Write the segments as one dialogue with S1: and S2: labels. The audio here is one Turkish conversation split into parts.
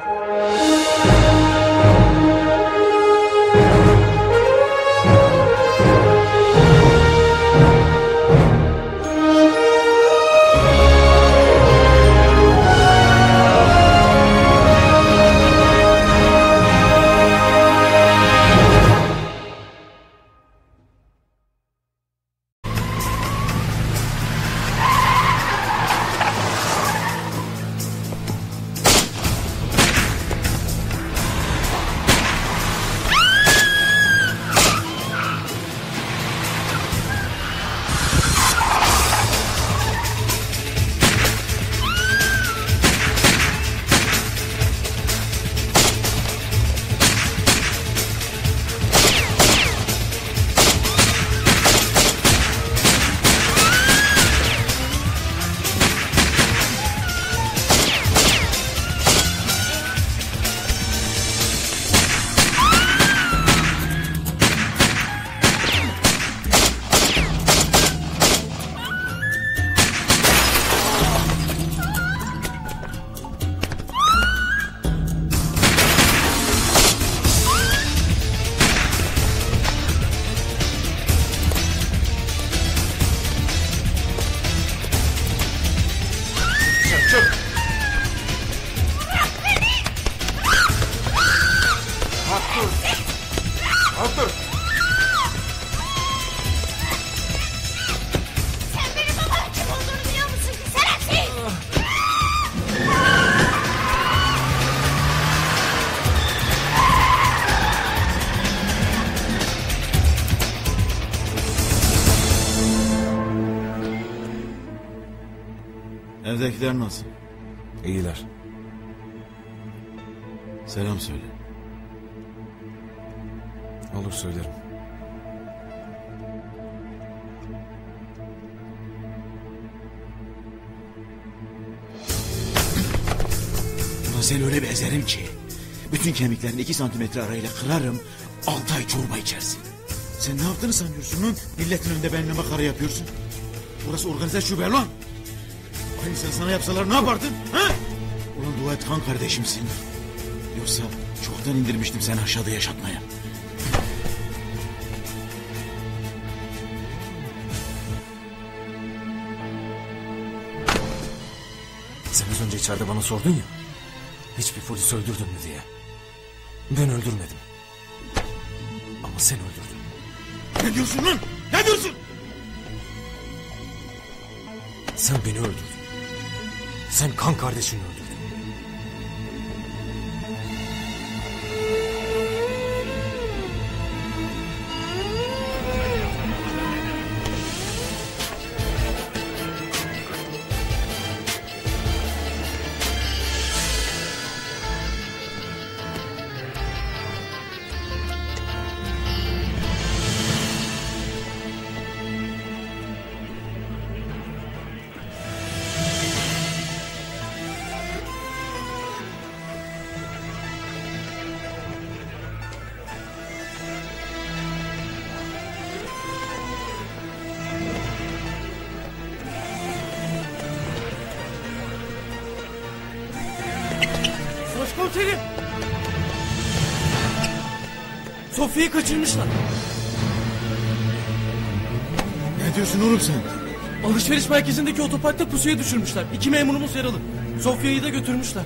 S1: Evdekiler nasıl?
S2: İyiler.
S1: Selam söyle.
S2: Olur, söylerim.
S1: Ulan seni öyle bir ezerim ki bütün kemiklerini 2 santimetre arayla kırarım, 6 ay çorba içersin. Sen ne yaptığını sanıyorsun lan? Milletin önünde benimle makara yapıyorsun. Burası organize şube lan. Aynı sen sana yapsalar ne yapardın? Ha? Ulan dua et kan kardeşimsin. Yoksa çoktan indirmiştim seni aşağıda yaşatmaya.
S2: Sen az önce içeride bana sordun ya, hiçbir polis öldürdün mü diye. Ben öldürmedim. Ama sen öldürdün.
S1: Ne diyorsun lan? Ne diyorsun?
S2: Sen beni öldürdün. Sen kan kardeşini öldürdün.
S3: Başkomiserim! Sofya'yı kaçırmışlar.
S1: Ne diyorsun oğlum sen?
S3: Alışveriş merkezindeki otoparkta pusuya düşürmüşler. 2 memurumuz yaralı. Sofya'yı da götürmüşler.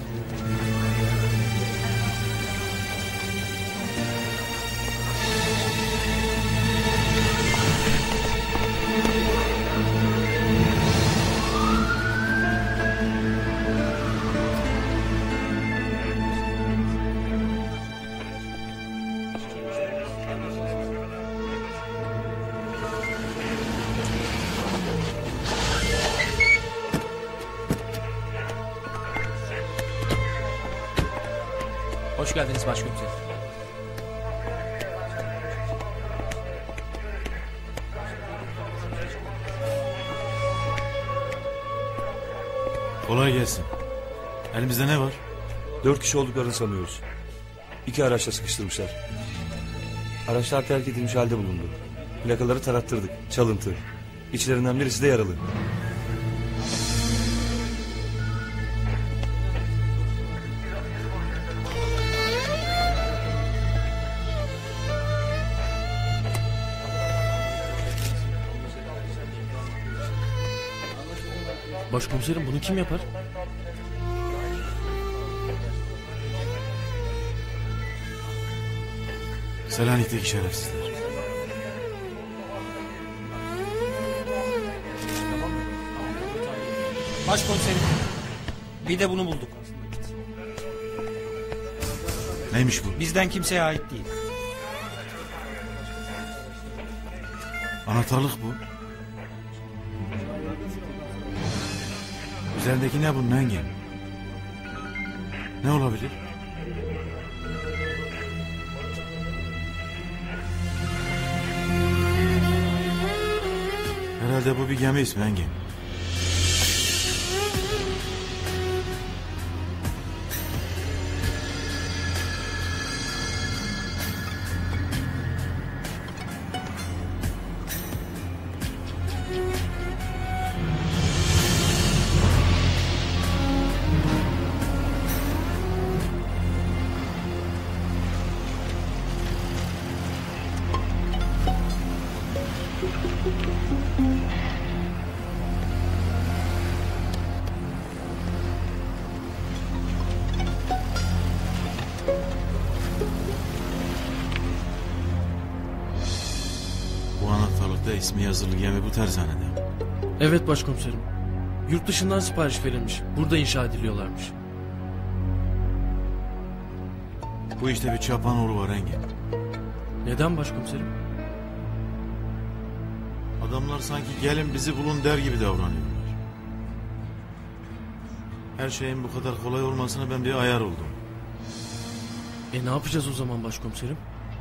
S4: Hoş geldiniz başkomiserim.
S1: Kolay gelsin. Elimizde ne var?
S5: 4 kişi olduklarını sanıyoruz. 2 araçla sıkıştırmışlar. Araçlar terk edilmiş halde bulundu. Plakaları tarattırdık. Çalıntı. İçlerinden birisi de yaralı.
S3: Başkomiserim bunu kim yapar?
S1: Selanik'teki şerefsizler.
S4: Başkomiserim. Bir de bunu bulduk.
S1: Neymiş bu?
S4: Bizden kimseye ait değil.
S1: Anahtarlık bu. Üzerindeki ne bunun Engin? Ne olabilir? Herhalde bu bir gemi ismi Engin. Bu anahtarlıkta ismi yazılı gemi bu tersanede.
S3: Evet başkomiserim. Yurt dışından sipariş verilmiş. Burada inşa ediliyorlarmış.
S1: Bu işte bir çapanoğlu var Engin.
S3: Neden başkomiserim?
S1: Adamlar sanki gelin bizi bulun der gibi davranıyorlar. Her şeyin bu kadar kolay olmasına ben bir ayar oldum.
S3: Ne yapacağız o zaman başkomiserim?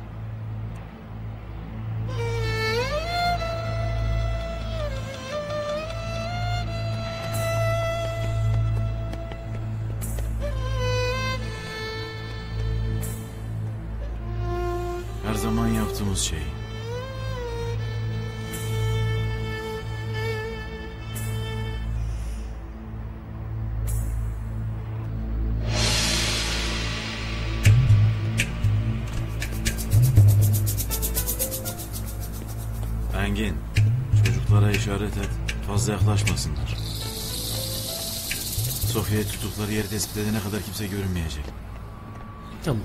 S1: Her zaman yaptığımız şey. Engin, çocuklara işaret et, fazla yaklaşmasınlar. Sofya'yı tuttukları yeri tespit edene kadar kimse görünmeyecek.
S3: Tamam.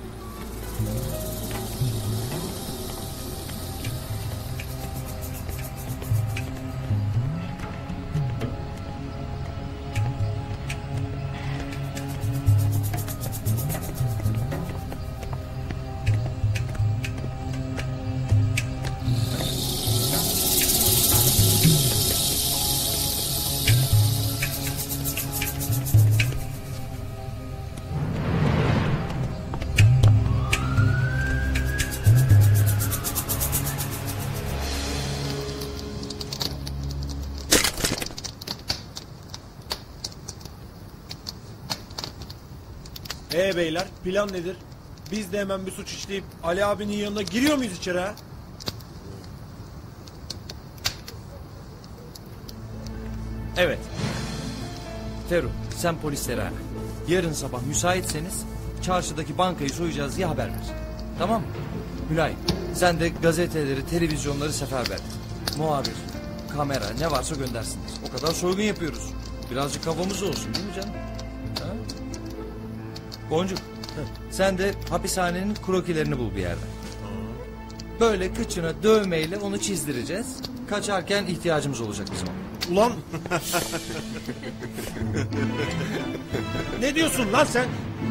S6: Beyler plan nedir? Biz de hemen bir suç işleyip Ali abinin yanına giriyor muyuz içeri ha?
S4: Evet. Ferru, sen polislere ara. Yarın sabah müsaitseniz çarşıdaki bankayı soyacağız diye haber ver. Tamam mı? Mülayim, sen de gazeteleri, televizyonları seferber et. Muhabir, kamera ne varsa göndersinler. O kadar soygun yapıyoruz. Birazcık kafamız olsun değil mi canım? Ha? Boncuk, sen de hapishanenin krokilerini bul bir yerden. Böyle kıçına dövmeyle onu çizdireceğiz. Kaçarken ihtiyacımız olacak bizim ona.
S6: Ulan! Ne diyorsun lan sen?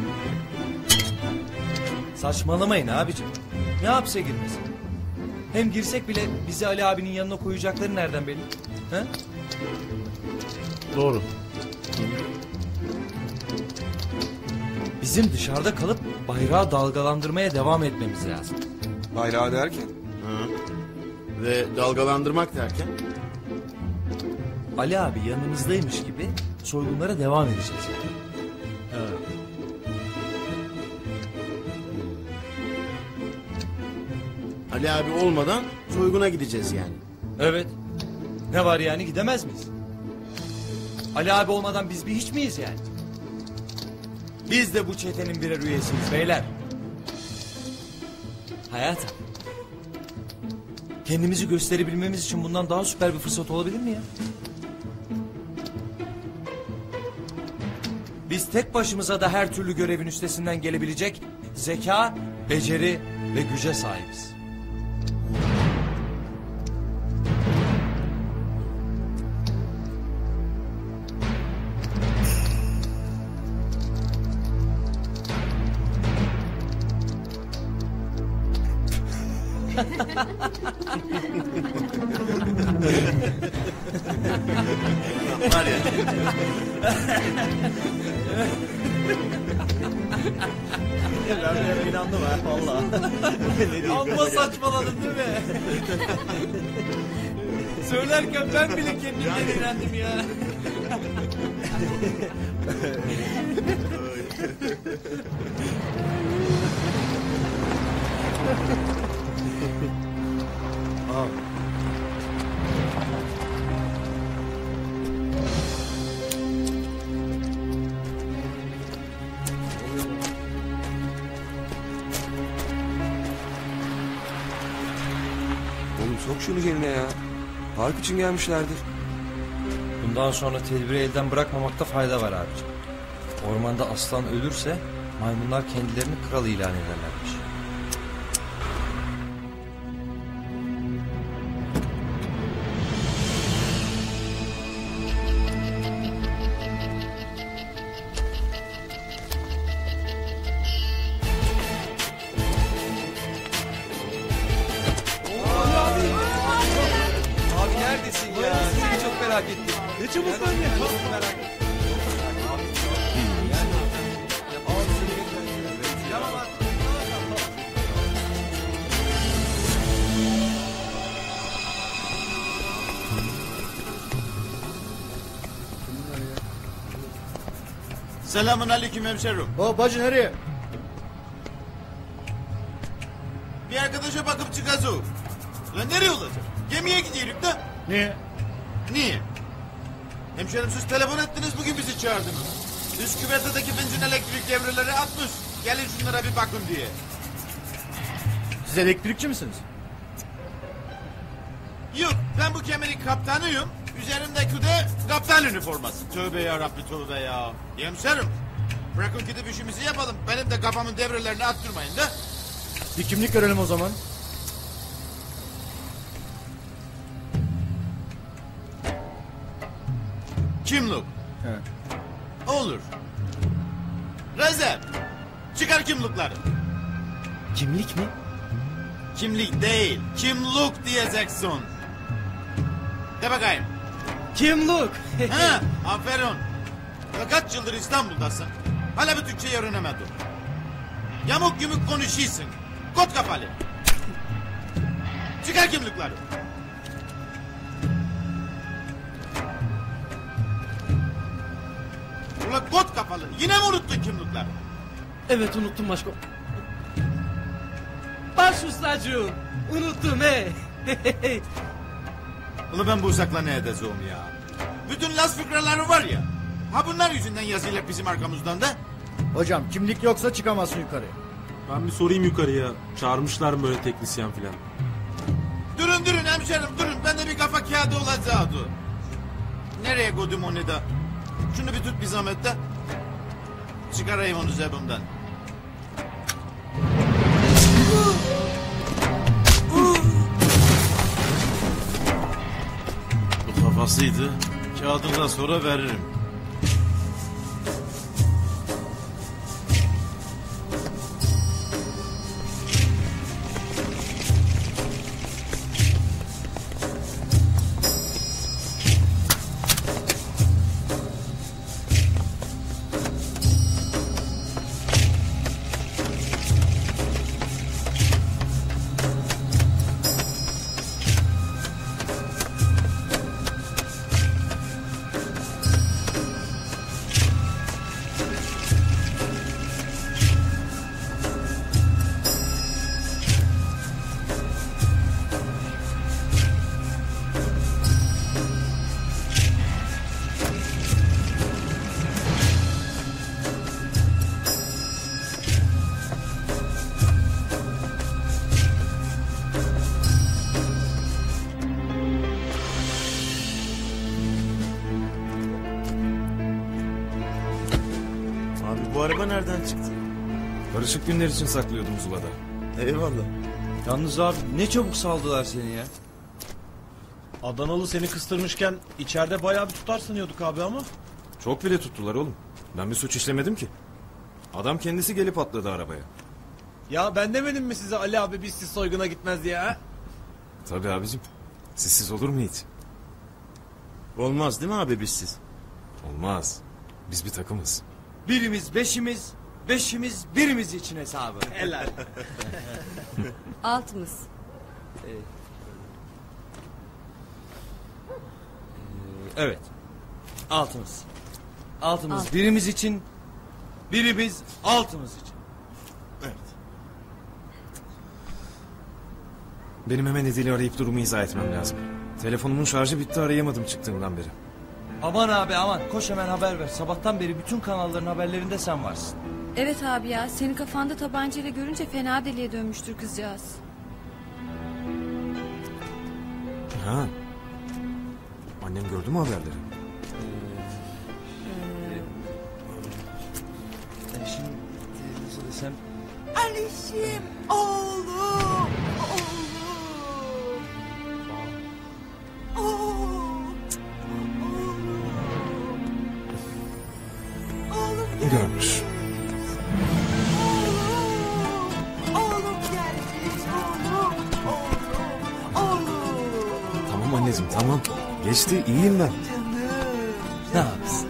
S4: Saçmalamayın abicim. Ne hapse girmesin? Hem girsek bile bizi Ali abinin yanına koyacakları nereden belli? He?
S6: Doğru.
S4: Bizim dışarıda kalıp bayrağı dalgalandırmaya devam etmemiz lazım.
S7: Bayrağı derken?
S8: Ve dalgalandırmak derken?
S4: Ali abi yanımızdaymış gibi soygunlara devam edeceğiz yani.
S8: Ali abi olmadan soyguna gideceğiz yani.
S4: Evet. Ne var yani, gidemez miyiz? Ali abi olmadan biz bir hiç miyiz yani? Biz de bu çetenin birer üyesiyiz beyler. Hayatım. Kendimizi gösterebilmemiz için bundan daha süper bir fırsat olabilir mi ya? Biz tek başımıza da her türlü görevin üstesinden gelebilecek zeka, beceri ve güce sahibiz.
S1: Var ya.
S6: Ben inandım ha valla.
S4: Amma saçmaladın değil mi? Söylerken ben bile kendimden inandım ya.
S7: Oğlum sok şunu cebine ya. Park için gelmişlerdir.
S4: Bundan sonra tedbiri elden bırakmamakta fayda var abiciğim. Ormanda aslan ölürse maymunlar kendilerini kral ilan ederlermiş. Abi neredesin ya? Seni çok merak ettim.
S6: Ne çabuk lan ya.
S4: Çok merak ettim.
S1: Selamun aleyküm hemşerim.
S6: Bacı nereye?
S1: Bir arkadaşa bakıp çıkacağız. Lan nereye olacak? Gemiye gidiyoruz da.
S6: Niye?
S1: Niye? Hemşerim siz telefon ettiniz bugün bizi çağırdınız. Üst küvetedeki benzin elektrik devreleri atmış. Gelin şunlara bir bakın diye.
S6: Siz elektrikçi misiniz?
S1: Yok ben bu geminin kaptanıyım. Üzerimdeki de kaptan üniforması. Tövbe yarabbi tövbe ya. Hemşerim bırakın gidip işimizi yapalım. Benim de kafamın devrelerini attırmayın da.
S6: Bir kimlik görelim o zaman.
S1: Kimlik?
S6: He.
S1: Olur. Rezerv. Çıkar kimlikleri.
S6: Kimlik mi?
S1: Kimlik değil. Kimlik diyeceksin. De bakayım.
S3: Kimlik?
S1: Ha, aferin. Ya kaç yıldır İstanbul'dasın. Hala bir Türkçe öğrenemedin. Yamuk yumuk konuşuyorsun. Kot kafalı. Çıkar kimlikleri. Ulan kot kafalı. Yine mi unuttun kimlikleri?
S3: Evet unuttum başka. Baş ustacığım. Unuttum he.
S1: Ulan ben bu uzakla ne edeceğim ya? Bütün las fıkraları var ya. Ha bunlar yüzünden yazıyorlar bizim arkamızdan da.
S6: Hocam kimlik yoksa çıkamazsın yukarıya.
S9: Ben bir sorayım yukarıya. Çağırmışlar mı böyle teknisyen filan?
S1: Durun hemşerim durun. Bende bir kafa kağıdı olacaktı. Nereye koydum onu da? Şunu bir tut bir zahmet de. Çıkarayım onu cebimden. Bu kafasıydı. Kağıdını da sonra veririm.
S8: Bu araba nereden çıktı?
S2: Karışık günler için saklıyordum Zula'da.
S8: Eyvallah.
S4: Yalnız abi ne çabuk saldılar seni ya.
S6: Adanalı seni kıstırmışken içeride bayağı bir tutar sanıyorduk abi ama.
S2: Çok bile tuttular oğlum. Ben bir suç işlemedim ki. Adam kendisi gelip atladı arabaya.
S6: Ya ben demedim mi size Ali abi bizsiz soyguna gitmez diye ha?
S2: Tabii abicim. Sizsiz olur mu hiç?
S8: Olmaz değil mi abi bizsiz?
S2: Olmaz. Biz bir takımız.
S4: Birimiz beşimiz, beşimiz birimiz için hesabı.
S6: Helal.
S10: Altımız.
S4: Evet. Altımız. Altımız
S10: Alt.
S4: birimiz için, birimiz altımız için.
S2: Benim hemen Edil'i arayıp durumu izah etmem lazım. Telefonumun şarjı bitti, arayamadım çıktığımdan beri.
S4: Aman abi aman koş hemen haber ver. Sabahtan beri bütün kanalların haberlerinde sen varsın.
S10: Evet abi ya, seni kafanda tabancayla görünce fena deliye dönmüştür kızcağız.
S2: Ha. Annem gördü mü haberleri?
S4: Şimdi nasıl desem...
S11: Alişim oğlum.
S2: Görmüş.
S11: Oğlum gelmiş oğlum.
S2: Tamam anneciğim, tamam. Geçti, iyiyim ben.
S4: Ne yapsın?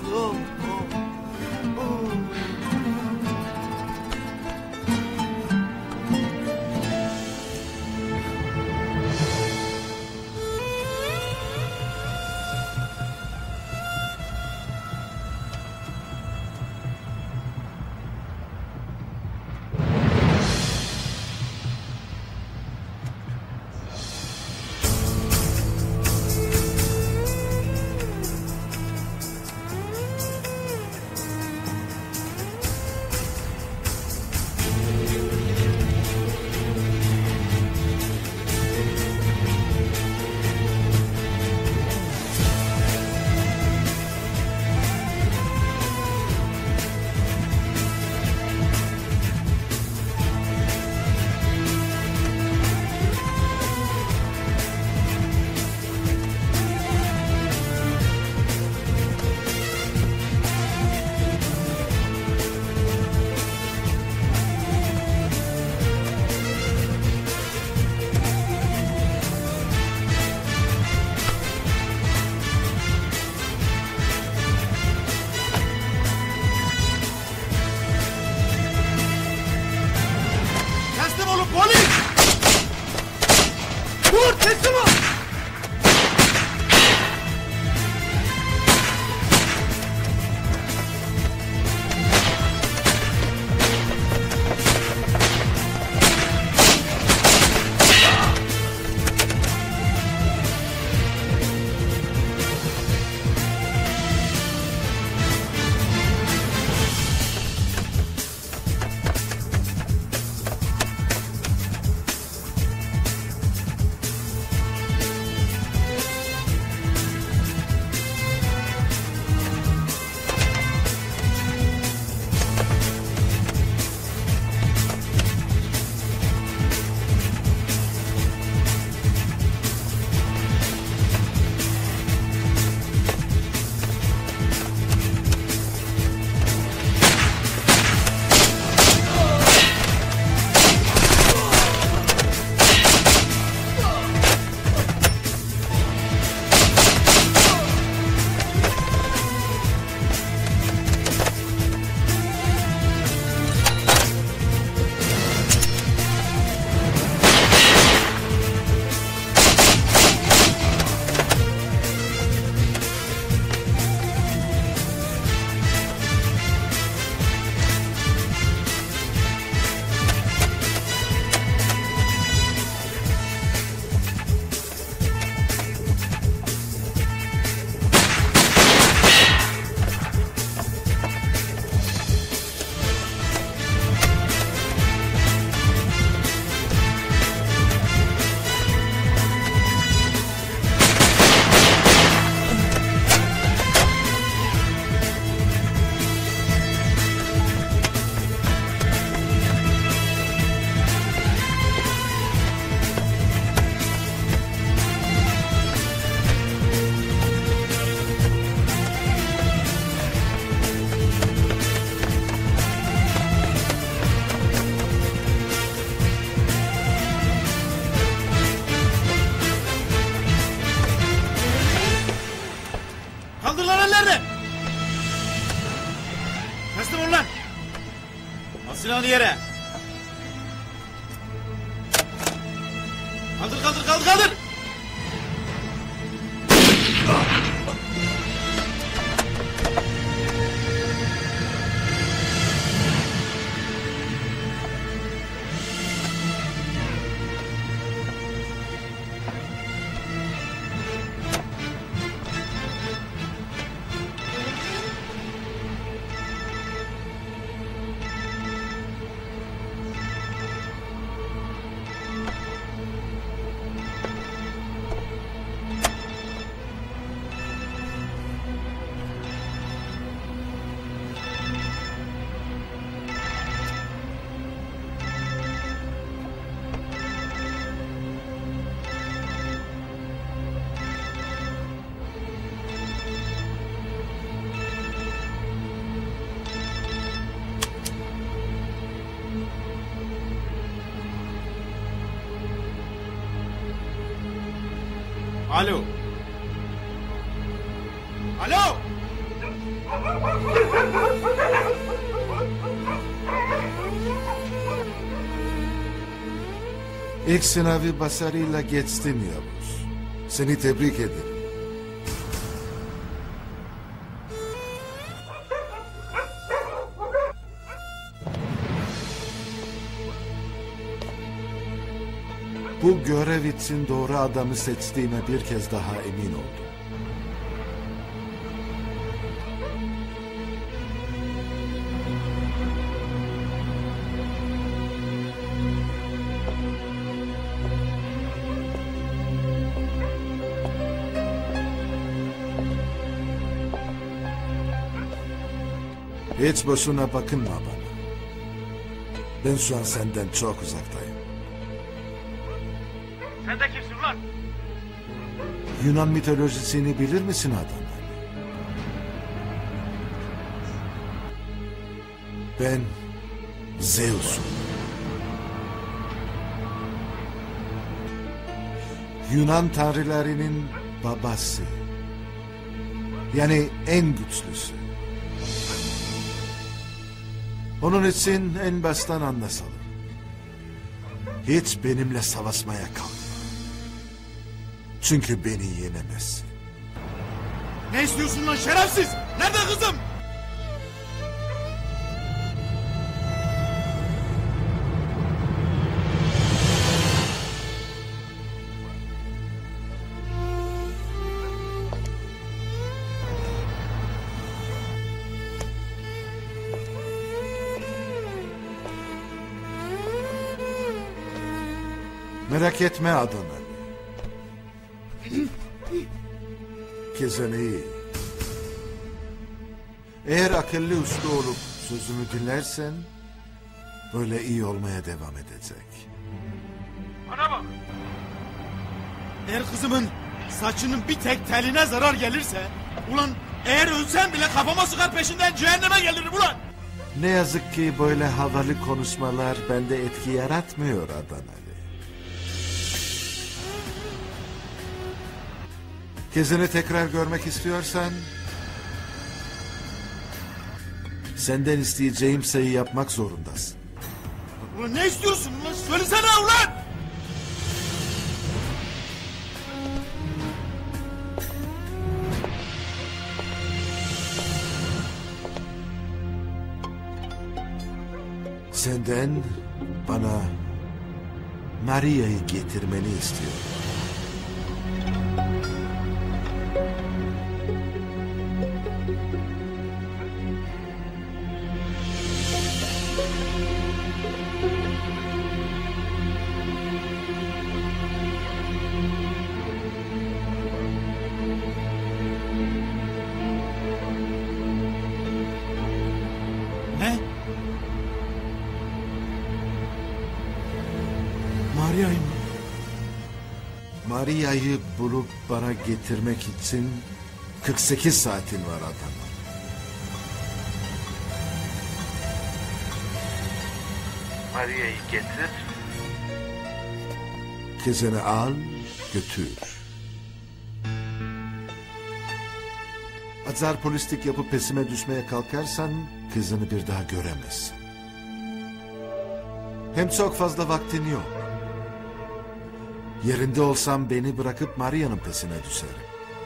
S1: nerede? Teslim ol lan. Al silahını yere. Kaldır kaldır kaldır kaldır. Alo. Alo.
S12: İlk sınavı başarıyla geçtin Yavuz. Seni tebrik ederim. Bu görev için doğru adamı seçtiğime bir kez daha emin oldum. Hiç boşuna bakınma bana. Ben şu an senden çok uzaktayım.
S1: Sen de kimsin lan?
S12: Yunan mitolojisini bilir misin adam? Ben Zeus'um. Yunan tanrılarının babası. Yani en güçlüsü. Onun için en baştan anlaşalım. Hiç benimle savaşmaya kalkma. Çünkü beni yenemezsin.
S1: Ne istiyorsun lan şerefsiz? Nerede kızım?
S12: Merak etme Adana. Kezen iyi. Eğer akıllı uslu olup sözümü dinlersen böyle iyi olmaya devam edecek.
S1: Bana bak. Eğer kızımın saçının bir tek teline zarar gelirse ulan eğer ölsem bile kafama sıkar peşinden cehenneme gelirim ulan.
S12: Ne yazık ki böyle havalı konuşmalar bende etki yaratmıyor Adana. Kezini tekrar görmek istiyorsan senden isteyeceğim şeyi yapmak zorundasın.
S1: Ulan ne istiyorsun ulan? Söylesene ulan!
S12: Senden bana Maria'yı getirmeni istiyorum.
S1: Ne? Maria'yı mı?
S12: Maria'yı bulup bana getirmek için 48 saatin var adam.
S13: Maria'yı getir.
S12: Kızını al, götür. zar polislik yapıp pesime düşmeye kalkarsan kızını bir daha göremezsin. Hem çok fazla vaktin yok. Yerinde olsam beni bırakıp Maria'nın pesine düşerim.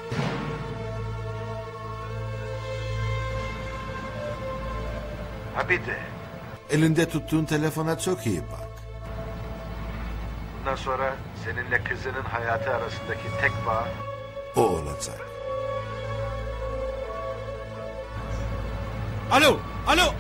S13: Abide.
S12: Elinde tuttuğun telefona çok iyi bak.
S13: Bundan sonra seninle kızının hayatı arasındaki tek bağ
S12: O olacak.
S6: Alo, alo.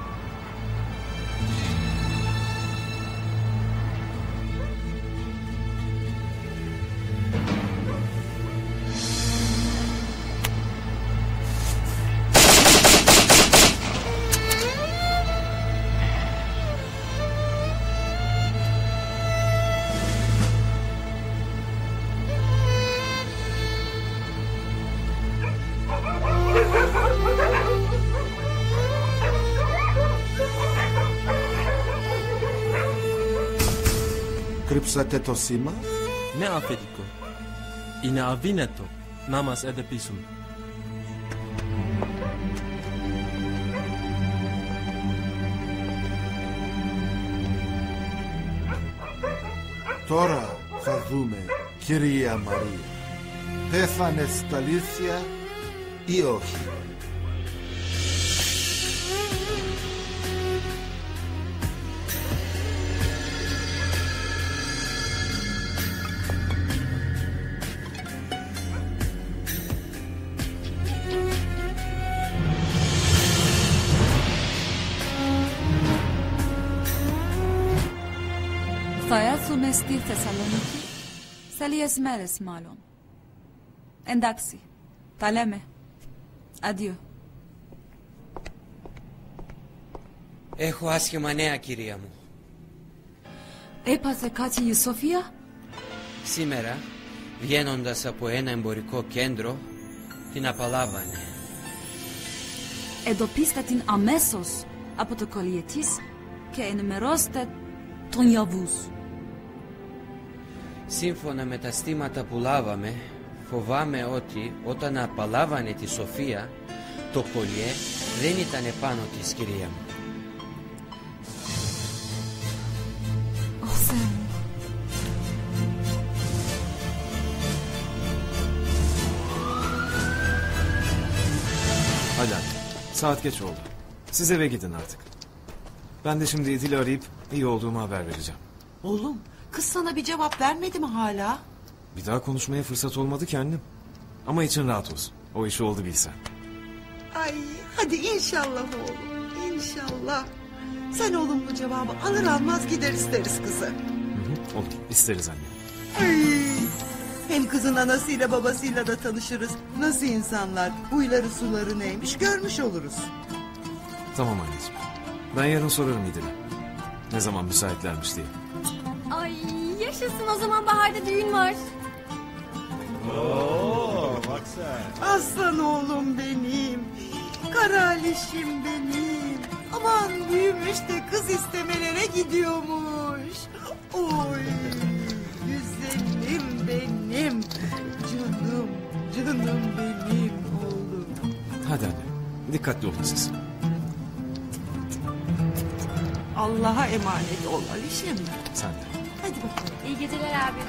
S12: Κρύψατε το σήμα.
S3: Ναι, αφεντικό. Είναι αδύνατο να μας εντοπίσουν.
S12: Τώρα θα δούμε, κυρία Μαρία. Πέθανε στα αλήθεια ή όχι.
S14: Θα έρθουν στη Θεσσαλονίκη σε λίγες μέρες μάλλον. Εντάξει, τα λέμε. Αντίο.
S15: Έχω άσχημα νέα, κυρία μου.
S14: Έπαθε κάτι η Σοφία?
S15: Σήμερα, βγαίνοντας από ένα εμπορικό κέντρο, την απαλάβανε.
S14: Εντοπίστε την αμέσως από το κολλιέ της και ενημερώστε τον Ιαβούς.
S15: Σύμφωνα με τα στήματα που λάβαμε, φοβάμαι ότι όταν απαλάβανε τη Σοφία, το κολλιέ δεν ήταν επάνω της, κυρία μου.
S14: Ω Θεέ μου.
S2: Hadi anne. Saat geç oldu. Siz eve gidin artık. Ben de şimdi İdil'i arayıp iyi olduğumu haber vereceğim.
S11: Oğlum, kız sana bir cevap vermedi mi hala?
S2: Bir daha konuşmaya fırsat olmadı ki annem. Ama için rahat olsun. O işi oldu bilsen.
S11: Ay, hadi inşallah oğlum, inşallah. Sen olumlu cevabı alır almaz gider isteriz kızı.
S2: Hı, olur. İsteriz anne.
S11: Ay, hem kızın anasıyla babasıyla da tanışırız. Nasıl insanlar, huyları suları neymiş görmüş oluruz.
S2: Tamam anneciğim. Ben yarın sorarım İdil'e. Ne zaman müsaitlermiş diye.
S10: Ay yaşasın, o zaman baharda düğün var.
S6: Oo, bak sen.
S11: Aslan oğlum benim, karalişim benim. Aman büyümüş de kız istemelere gidiyormuş. Oy, güzelim benim, canım, canım benim oğlum.
S2: Hadi anne. Dikkatli olun siz.
S11: Allah'a emanet ol Alişim.
S2: Sen de.
S11: Hadi bakalım.
S10: İyi geceler abi.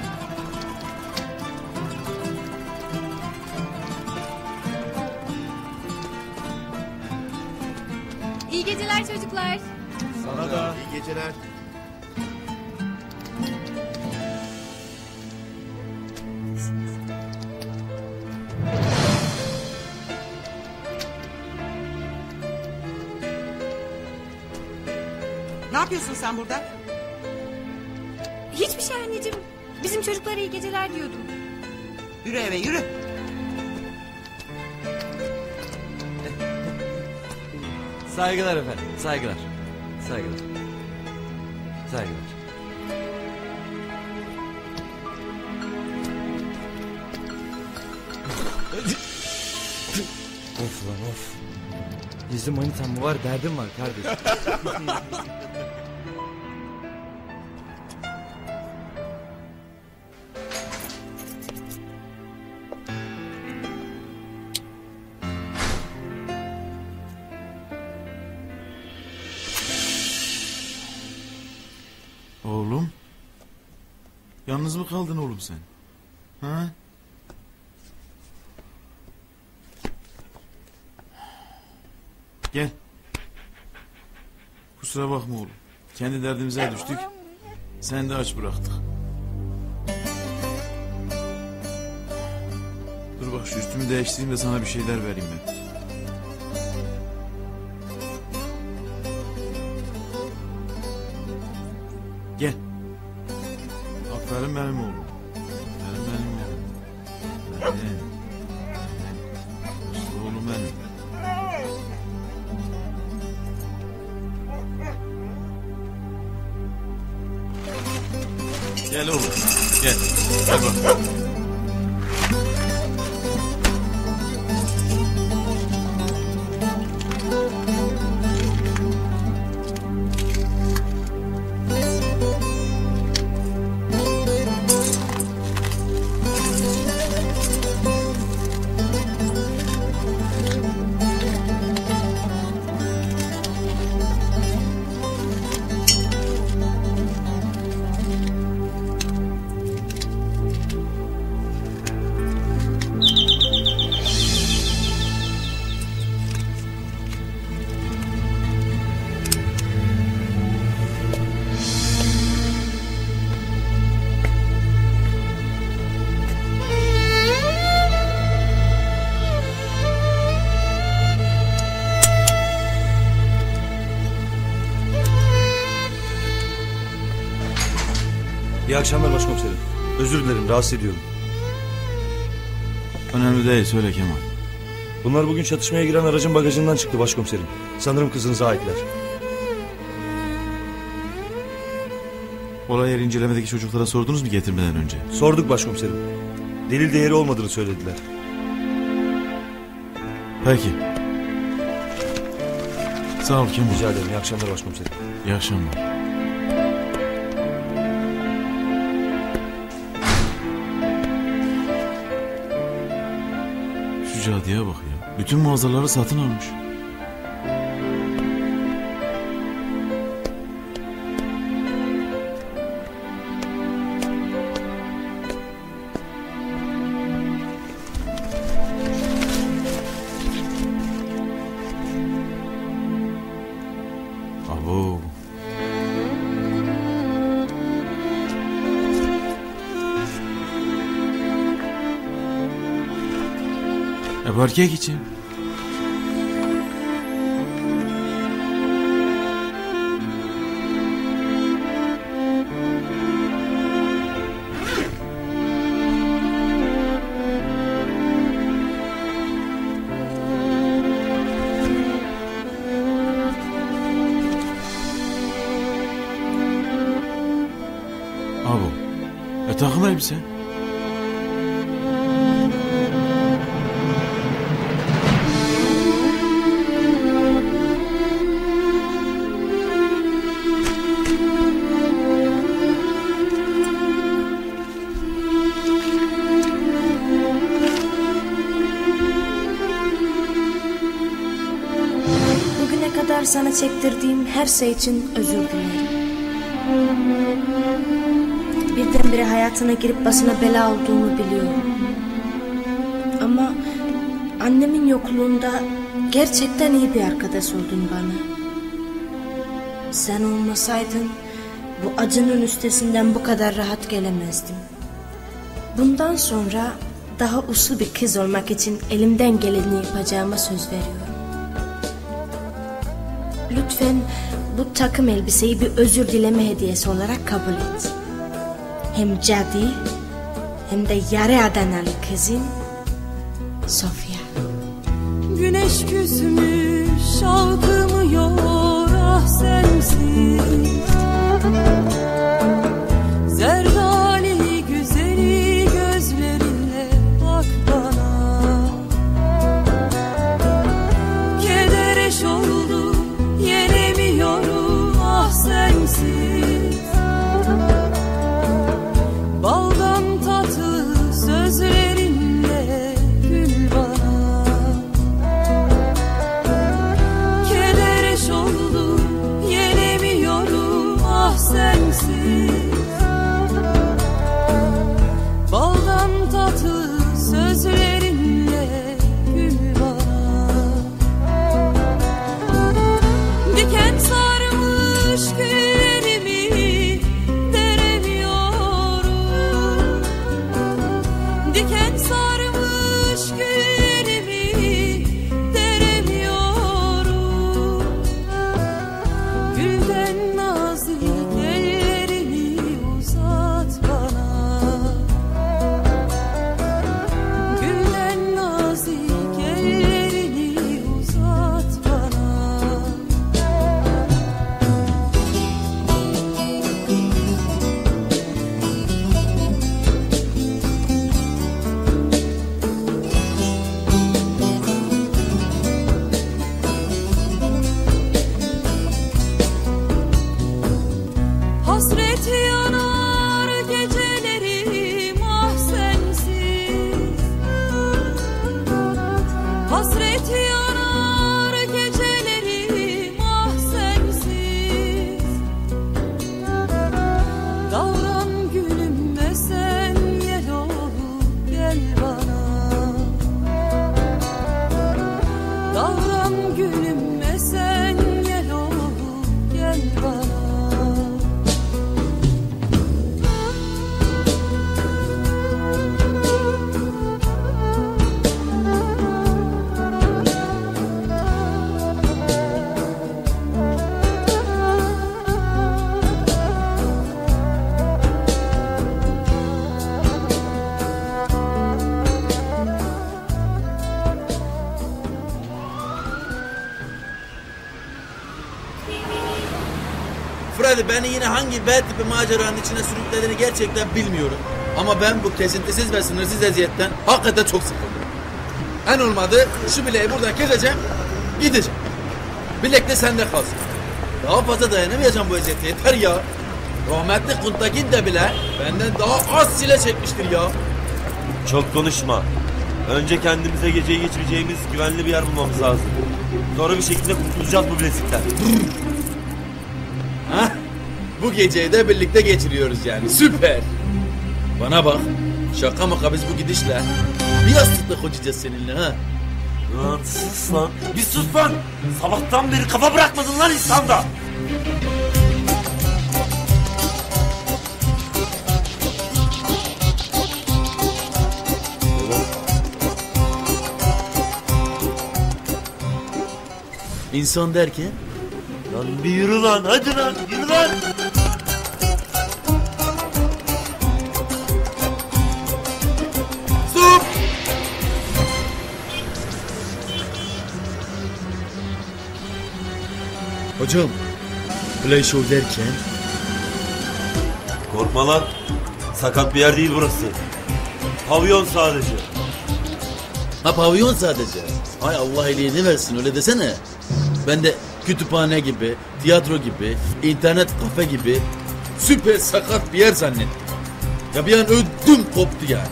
S10: İyi geceler çocuklar.
S6: Sana da.
S1: İyi geceler.
S11: Ne yapıyorsun sen burada?
S10: Hiçbir şey anneciğim. Bizim çocuklara iyi geceler diyordum.
S11: Yürü eve yürü.
S4: Saygılar efendim, saygılar. Saygılar. Saygılar. Of lan of. Bizim manitam mı var, derdim var kardeşim.
S1: Oğlum. Yalnız mı kaldın oğlum sen? Ha? Gel. Kusura bakma oğlum. Kendi derdimize düştük. Sen de aç bıraktık. Dur bak şu üstümü değiştireyim de sana bir şeyler vereyim ben. Gel. Aferin benim oğlum. Aferin benim oğlum. Benim. İşte oğlum benim. Gel oğlum. Gel. Gel bak.
S5: İyi akşamlar başkomiserim. Özür dilerim, rahatsız ediyorum.
S1: Önemli değil, söyle Kemal.
S5: Bunlar bugün çatışmaya giren aracın bagajından çıktı başkomiserim. Sanırım kızınıza aitler.
S1: Olay yeri incelemedeki çocuklara sordunuz mu getirmeden önce?
S5: Sorduk başkomiserim. Delil değeri olmadığını söylediler.
S1: Peki. Sağ ol Kemal.
S5: Rica ederim, iyi akşamlar başkomiserim.
S1: İyi akşamlar. Şu cadıya bak ya. Bütün mağazaları satın almış. Abo. Erkek için. Abo. Takım elbise.
S16: Sana çektirdiğim her şey için özür dilerim. Birdenbire hayatına girip başına bela olduğumu biliyorum. Ama annemin yokluğunda gerçekten iyi bir arkadaş oldun bana. Sen olmasaydın bu acının üstesinden bu kadar rahat gelemezdim. Bundan sonra daha uslu bir kız olmak için elimden geleni yapacağıma söz veriyorum. Lütfen bu takım elbiseyi bir özür dileme hediyesi olarak kabul et. Hem cadı hem de yarı Adanalı kızın Sofya.
S17: Güneş küsmüş şalkımıyor ah sensiz. Zerdali güzeli gözlerinle bak bana. Keder eş oldu yenemiyorum ah sensiz. Baldan tatlı sözlerinle gül bana. Keder eş oldu yenemiyorum Hasret yanar gecelerim ah sensiz. Hasret yanar gecelerim ah sensiz. Davran gülümme sen yel olup gel bana. Davran gülümme sen yel olup gel bana.
S1: Freddy beni yine hangi B tipi maceranın içine sürüklediğini gerçekten bilmiyorum. Ama ben bu kesintisiz ve sınırsız eziyetten hakikaten çok sıkıldım. En olmadı şu bileği buradan keseceğim, gideceğim. Bilek de sende kalsın. Daha fazla dayanamayacağım bu eziyete, yeter ya. Rahmetli Kuntakin de bile benden daha az sile çekmiştir ya.
S18: Çok konuşma. Önce kendimize geceyi geçireceğimiz güvenli bir yer bulmamız lazım. Sonra bir şekilde kurtulacağız bu bilezikten.
S1: Hah, bu geceyi de birlikte geçiriyoruz yani, süper. Bana bak, şaka maka biz bu gidişle bir yastıkta kocayacağız seninle ha.
S18: Lan sus lan, bir sus lan. Sabahtan beri kafa bırakmadın lan İslam'da.
S1: İnsan derken?
S18: Lan bir yürü lan, hadi lan, yürü lan.
S1: Stop! Hocam, play show derken?
S18: Korkma lan, sakat bir yer değil burası. Pavyon sadece.
S1: Ha pavyon sadece. Hay Allah iyiliğini versin, öyle desene. Ben de kütüphane gibi, tiyatro gibi, internet kafe gibi süper sakat bir yer zannettim. Ya bir an ödüm koptu yani.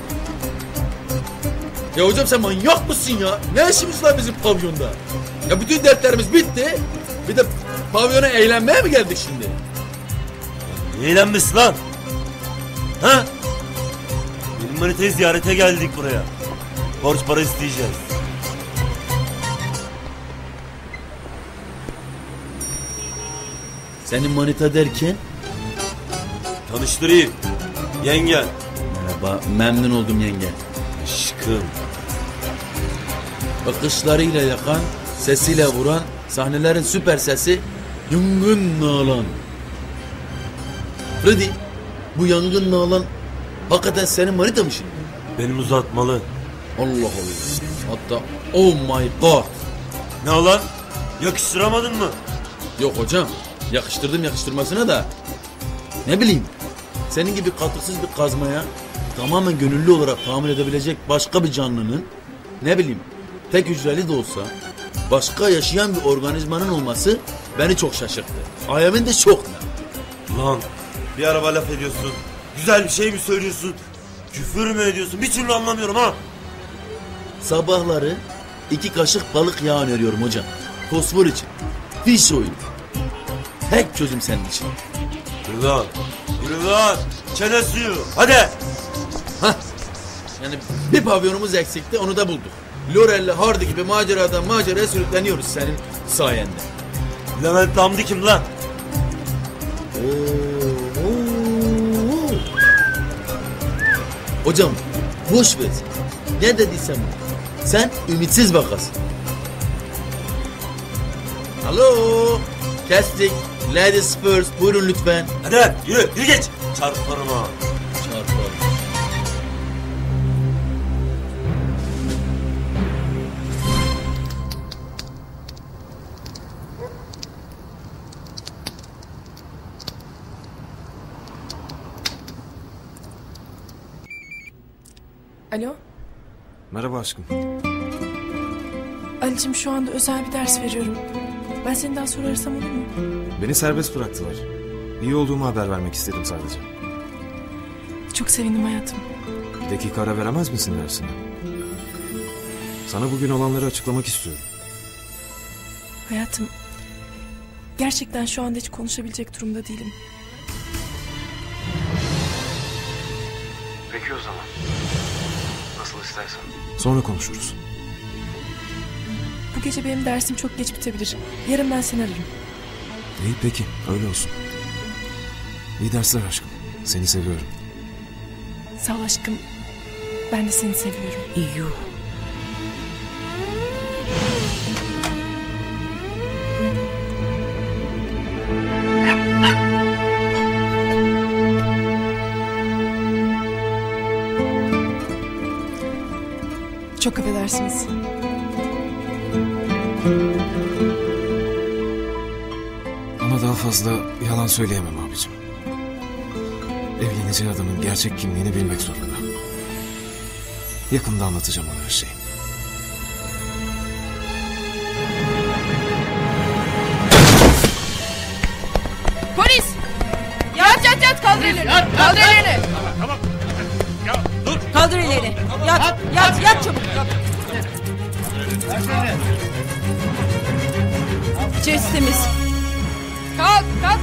S1: Ya hocam sen manyak mısın ya? Ne işimiz var bizim pavyonda? Ya bütün dertlerimiz bitti. Bir de pavyona eğlenmeye mi geldik şimdi?
S18: Eğlenmesi lan. Ha? Benim manitayı ziyarete geldik buraya. Borç para isteyeceğiz.
S1: Senin manita derken?
S18: Tanıştırayım. Yengen.
S1: Merhaba, memnun oldum yenge.
S18: Aşkım.
S1: Bakışlarıyla yakan, sesiyle vuran, sahnelerin süper sesi Yangın Nalan. Freddy, bu Yangın Nalan hakikaten senin manita mı şimdi?
S18: Benim uzatmalı.
S1: Allah Allah. Hatta oh my god.
S18: Ne olan? Yakıştıramadın mı?
S1: Yok hocam. Yakıştırdım yakıştırmasına da. Ne bileyim. Senin gibi katıksız bir kazmaya tamamen gönüllü olarak tahammül edebilecek başka bir canlının, ne bileyim, tek hücreli de olsa başka yaşayan bir organizmanın olması beni çok şaşırttı. Ayağımın de çok ne?
S18: Lan bir araba laf ediyorsun. Güzel bir şey mi söylüyorsun? Küfür mü ediyorsun? Bir türlü anlamıyorum ha.
S1: Sabahları 2 kaşık balık yağı öneriyorum hocam. Fosfor için. Fiş oil. Tek çözüm senin için.
S18: Yürü lan. Yürü lan. Çene suyu. Hadi.
S1: Hah. Yani bir pavyonumuz eksikti, onu da bulduk. Laurel'le Hardy gibi maceradan maceraya sürükleniyoruz senin sayende.
S18: Levent Hamdi kim lan?
S1: Hocam boş ver. Ne dediysem sen ümitsiz vakasın. Alo. Kestik. Ladies first. Buyurun lütfen.
S18: Hadi lan yürü. Yürü geç. Çarplarım ha.
S1: Çarplarım.
S19: Alo?
S2: Merhaba aşkım.
S19: Ali'cim şu anda özel bir ders veriyorum. Ben seni daha sonra arasam olur mu?
S2: Beni serbest bıraktılar. İyi olduğumu haber vermek istedim sadece.
S19: Çok sevindim hayatım.
S2: Bir dakika ara veremez misin dersine? Sana bugün olanları açıklamak istiyorum.
S19: Hayatım, gerçekten şu anda hiç konuşabilecek durumda değilim.
S2: Peki o zaman. Nasıl istersen. Sonra konuşuruz.
S19: Bu gece benim dersim çok geç bitebilir. Yarın ben seni ararım.
S2: İyi peki, öyle olsun. İyi dersler aşkım. Seni seviyorum.
S19: Sağ ol aşkım. Ben de seni seviyorum.
S14: İyi.
S19: Çok affedersiniz.
S2: Ama daha fazla yalan söyleyemem abicim. Evleneceği adamın gerçek kimliğini bilmek zorunda. Yakında anlatacağım ona her şeyi.
S20: Polis! Yat! Kaldır ellerini! Kaldır ellerini!
S21: Tamam. Ya dur.
S20: Kaldır ellerini! Yat çabuk! İçerisi temiz. Kalk!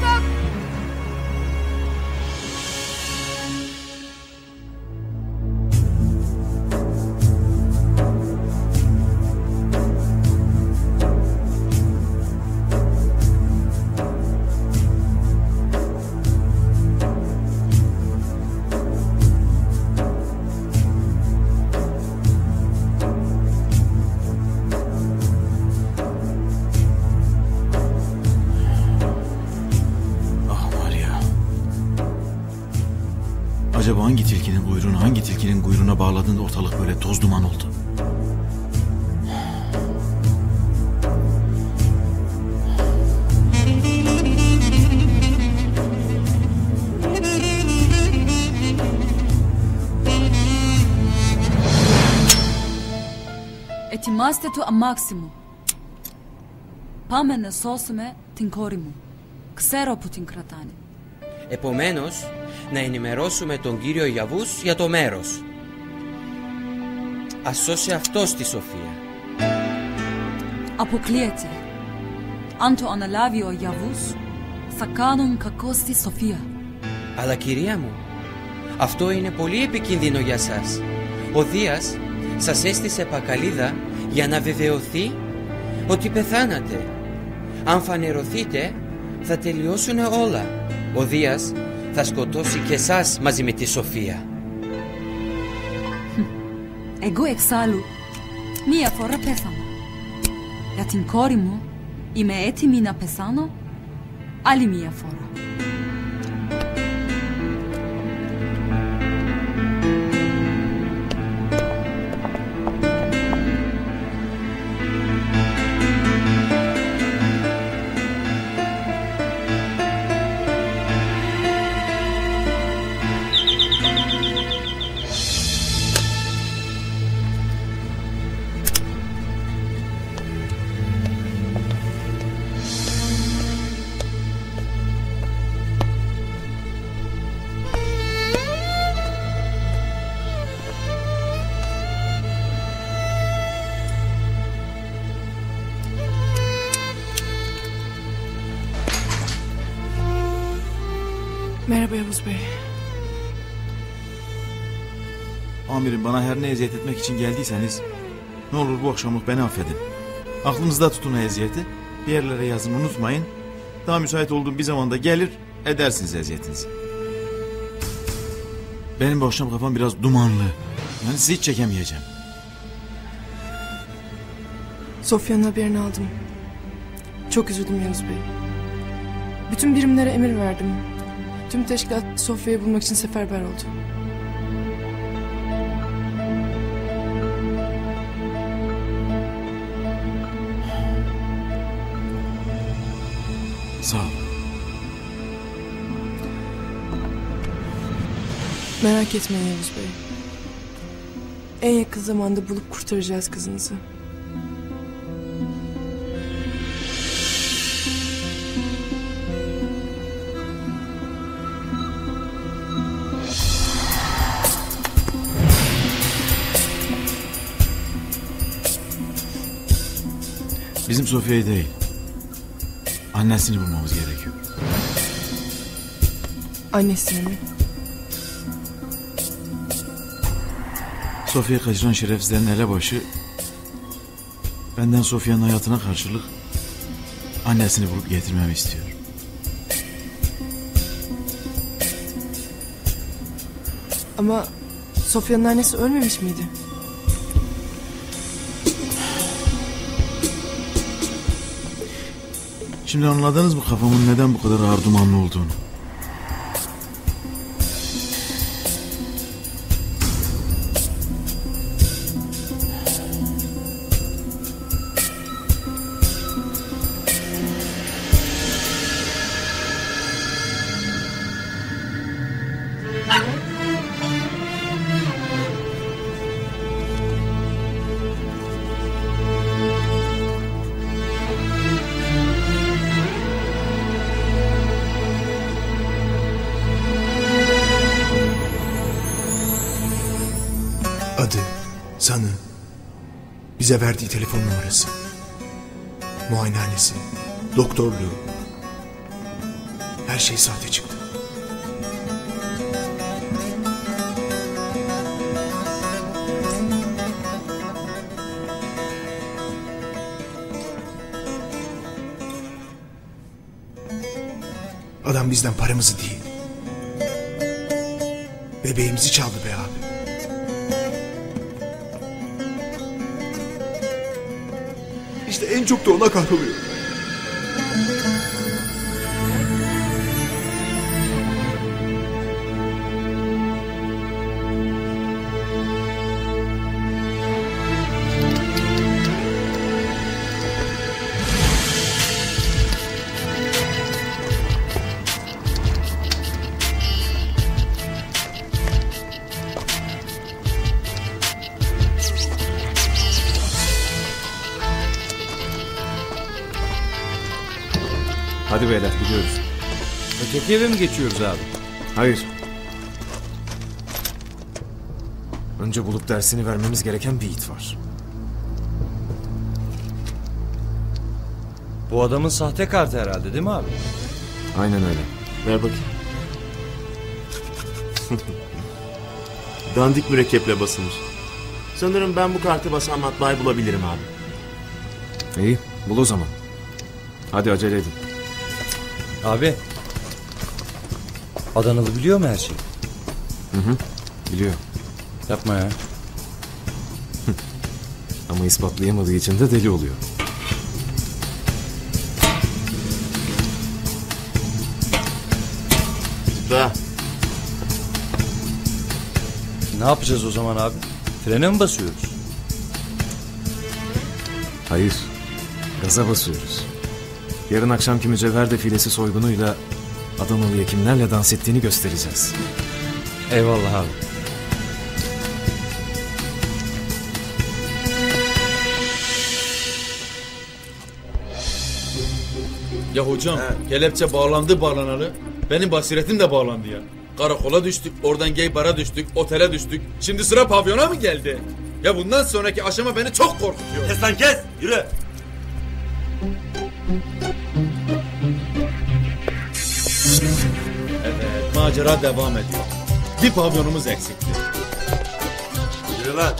S1: Acaba hangi tilkinin kuyruğuna bağladığında ortalık böyle toz duman oldu?
S14: Ετοιμάστε το αμάξι μου. Πάμε να σώσουμε την κόρη μου. Ξέρω που την κρατάνε.
S15: Επομένως, να ενημερώσουμε τον κύριο Γιαβούς για το μέρος. Ας σώσει αυτός τη Σοφία.
S14: Αποκλείεται. Αν το αναλάβει ο Γιαβούς, θα κάνουν κακό στη Σοφία.
S15: Αλλά κυρία μου, αυτό είναι πολύ επικίνδυνο για σας. Ο Δίας σας έστησε πακαλίδα για να βεβαιωθεί ότι πεθάνατε. Αν φανερωθείτε, θα τελειώσουν όλα. Ο Δίας θα σκοτώσει και εσάς μαζί με τη Σοφία.
S14: Εγώ εξάλλου μία φορά πέθανα. Για την κόρη μου είμαι έτοιμη να πεθάνω άλλη μία φορά.
S19: Merhaba Yavuz Bey.
S1: Amirim, bana her ne eziyet etmek için geldiyseniz ne olur bu akşamlık beni affedin. Aklınızda tutun o eziyeti. Bir yerlere yazın, unutmayın. Daha müsait olduğum bir zamanda gelir edersiniz eziyetinizi. Benim bu akşam kafam biraz dumanlı. Yani sizi hiç çekemeyeceğim.
S19: Sofya'nın haberini aldım. Çok üzüldüm Yavuz Bey. Bütün birimlere emir verdim. Tüm teşkilat Sofya'yı bulmak için seferber oldu.
S1: Sağ ol.
S19: Merak etmeyin Yavuz Bey. En yakın zamanda bulup kurtaracağız kızınızı.
S1: Bizim Sofya'yı değil, annesini bulmamız gerekiyor.
S19: Annesini mi?
S1: Sofya'yı kaçıran şerefsizlerin elebaşı benden Sofya'nın hayatına karşılık annesini bulup getirmemi istiyor.
S19: Ama Sofya'nın annesi ölmemiş miydi?
S1: Şimdi anladınız mı kafamın neden bu kadar ağır dumanlı olduğunu?
S7: Adı, sanı, bize verdiği telefon numarası, muayenehanesi, doktorluğu, her şey sahte çıktı. Adam bizden paramızı değil, bebeğimizi çaldı be abi. İşte en çok da ona kahroluyor.
S2: Hadi beyler gidiyoruz.
S4: Öteki eve mi geçiyoruz abi?
S2: Hayır. Önce bulup dersini vermemiz gereken bir it var.
S4: Bu adamın sahte kartı herhalde değil mi abi?
S2: Aynen öyle.
S8: Ver bakayım. Dandik mürekkeple basılmış. Sanırım ben bu kartı basan matbaayı bulabilirim abi.
S2: İyi, bul o zaman. Hadi acele edin.
S4: Abi. Adanalı biliyor mu her şeyi?
S2: Hı, biliyor.
S4: Yapma ya.
S2: Ama ispatlayamadığı için de deli oluyor.
S8: Da.
S4: Ne yapacağız o zaman abi? Frene mi basıyoruz?
S2: Hayır. Gaza basıyoruz. Yarın akşamki mücevher defilesi soygunuyla Adanalı'ya kimlerle dans ettiğini göstereceğiz.
S4: Eyvallah abi.
S3: Ya hocam kelepçe bağlandı bağlanalı. Benim basiretim de bağlandı ya. Karakola düştük, oradan gay bara düştük, otele düştük. Şimdi sıra pavyona mı geldi? Ya bundan sonraki aşama beni çok korkutuyor.
S18: Kes lan kes, yürü.
S3: Evet, macera devam ediyor. Bir pavyonumuz eksikti.
S18: Yürü lan.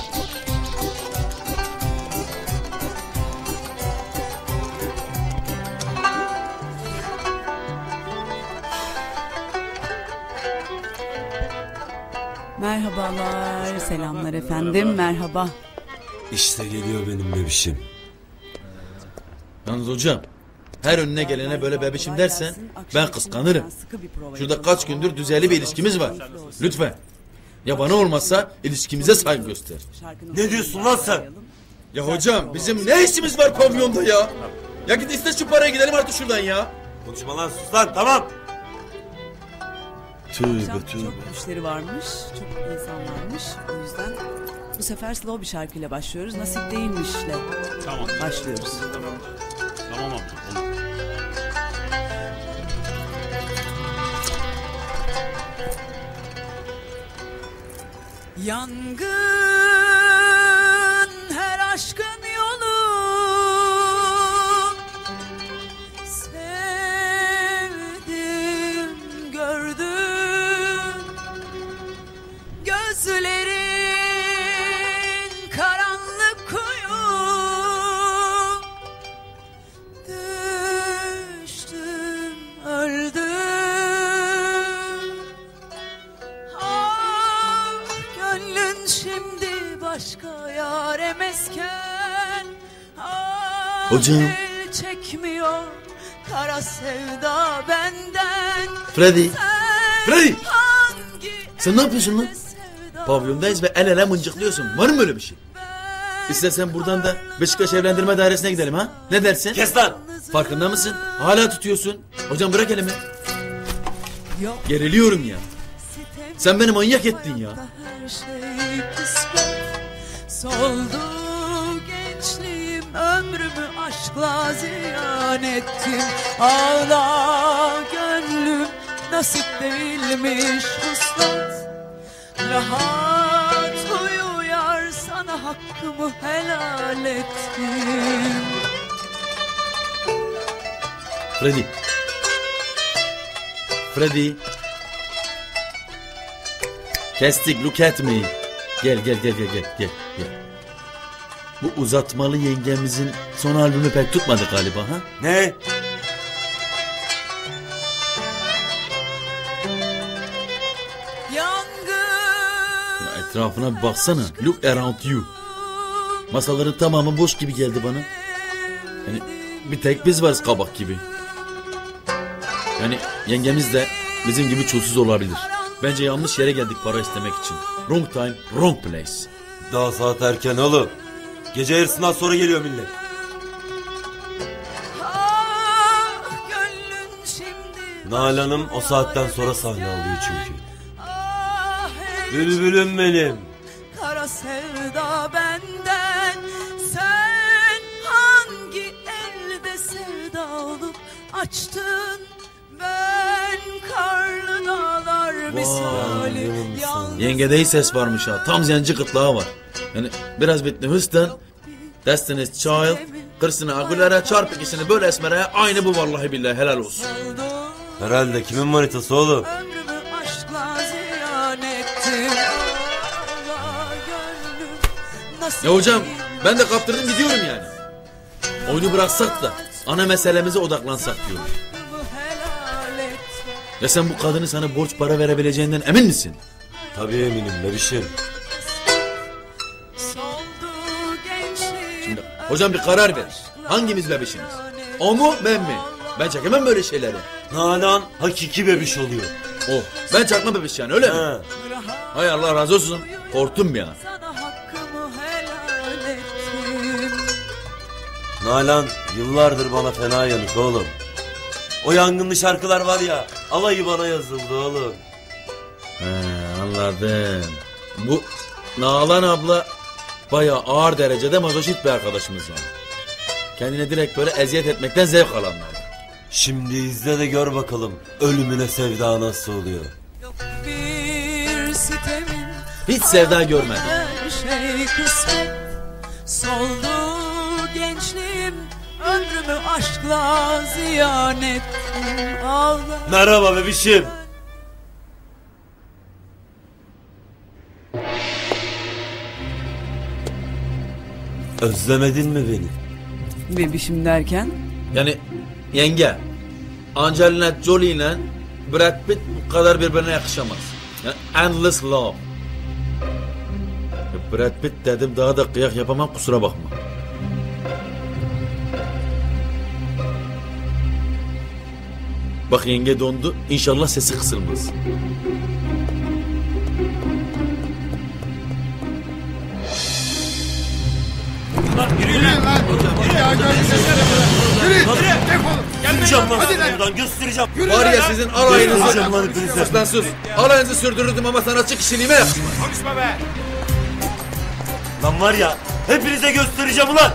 S22: Merhabalar, selamlar efendim, merhaba.
S18: İşte geliyor benim bebişim.
S3: Yalnız hocam, her önüne gelene böyle bebişim dersen ben kıskanırım. Şurada kaç gündür düzenli bir ilişkimiz var. Lütfen. Ya bana olmazsa ilişkimize saygı göster.
S18: Ne diyorsun lan sen?
S3: Ya hocam bizim ne işimiz var pavyonda ya? Ya git iste şu paraya gidelim artık şuradan ya.
S18: Konuşma lan, sus lan, tamam.
S22: Tövbe. Çok müşteri varmış, çok insan varmış. O yüzden bu sefer slow bir şarkıyla başlıyoruz. Nasip değilmişle başlıyoruz.
S21: Tamam amca, olur.
S22: Yangın, her aşkın yolu
S3: Hocam.
S17: El çekmiyor kara sevda benden.
S3: Freddy. Freddy. Sen ne yapıyorsun lan? Pavyondayız ve el ele mıncıklıyorsun. Var mı böyle bir şey? İstersen buradan da Beşiktaş Evlendirme Dairesi'ne gidelim ha? Ne dersin?
S18: Kes lan!
S3: Farkında mısın? Hala tutuyorsun. Hocam bırak elimi. Geriliyorum ya. Sen beni manyak ettin ya.
S17: Her şey kısmet. Soldu gençliğim, ömrümü aşkla ziyan ettim. Ağla gönlüm, nasip değilmiş huslat. Rahat uyu yar, sana hakkımı helal ettim.
S3: Freddy. Freddy. Kestik, look at me. Gel. Bu uzatmalı yengemizin son albümü pek tutmadı galiba ha?
S18: Ne?
S3: Etrafına bir baksana. Look around you. Masaların tamamı boş gibi geldi bana. Yani bir tek biz varız kabak gibi. Yani yengemiz de bizim gibi çulsuz olabilir. Bence yanlış yere geldik para istemek için. Wrong time, wrong place.
S18: Daha saat erken oğlum. Gece yarısından sonra geliyor millet. Nalan'ım o saatten sonra sahne alıyor çünkü. Bülbülüm benim.
S17: Kara sevda benden, sen hangi elde sevda olup açtın? Ben karlı dağlar misali
S3: Yengede iyi ses varmış ha. Tam zenci kıtlığa var. Yani biraz Whitney Houston, Destiny's Child, Christina Aguilera çarp ikisini böyle esmereye aynı bu vallahi billahi helal olsun.
S18: Herhalde kimin manitası oğlum?
S3: Ya hocam ben de kaptırdım gidiyorum yani. Oyunu bıraksak da ana meselemize odaklansak diyorum. Ya sen bu kadını sana borç para verebileceğinden emin misin?
S18: Tabii eminim bebişim.
S3: Şimdi hocam bir karar ver. Hangimiz bebişiniz? O mu ben mi? Ben çekemem böyle şeyleri.
S18: Nalan hakiki bebiş oluyor.
S3: Oh ben çakma bebiş yani öyle mi? Hay Allah razı olsun. Korktum ya.
S18: Nalan yıllardır bana fena yanık oğlum. O yangınlı şarkılar var ya, alayı bana yazıldı oğlum.
S3: He anladım. Bu Nalan abla bayağı ağır derecede mazoşist bir arkadaşımız yani. Kendine direkt böyle eziyet etmekten zevk alanlar.
S18: Şimdi izle de gör bakalım ölümüne sevda nasıl oluyor.
S3: Hiç sevda görmedim.
S17: Her şey kısmet. Soldu gençliğim, ömrümü aşkla ziyan ettim. Ağla.
S18: Merhaba bebişim. Özlemedin mi beni?
S22: Bebişim derken?
S3: Yani yenge Angelina Jolie ile Brad Pitt bu kadar birbirine yakışamaz. Yani endless love. Brad Pitt dedim daha da kıyak yapamam kusura bakma. Bak yenge dondu. İnşallah sesi kısılmaz.
S18: Yürüyün lan. Göstereceğim lan buradan göstereceğim.
S3: Var ya sizin alayınızı lan sus. Alayınızı sürdürürdüm ama sanatçı kişiliğime yakışmaz.
S18: Konuşma be. Lan var ya hepinize göstereceğim ulan.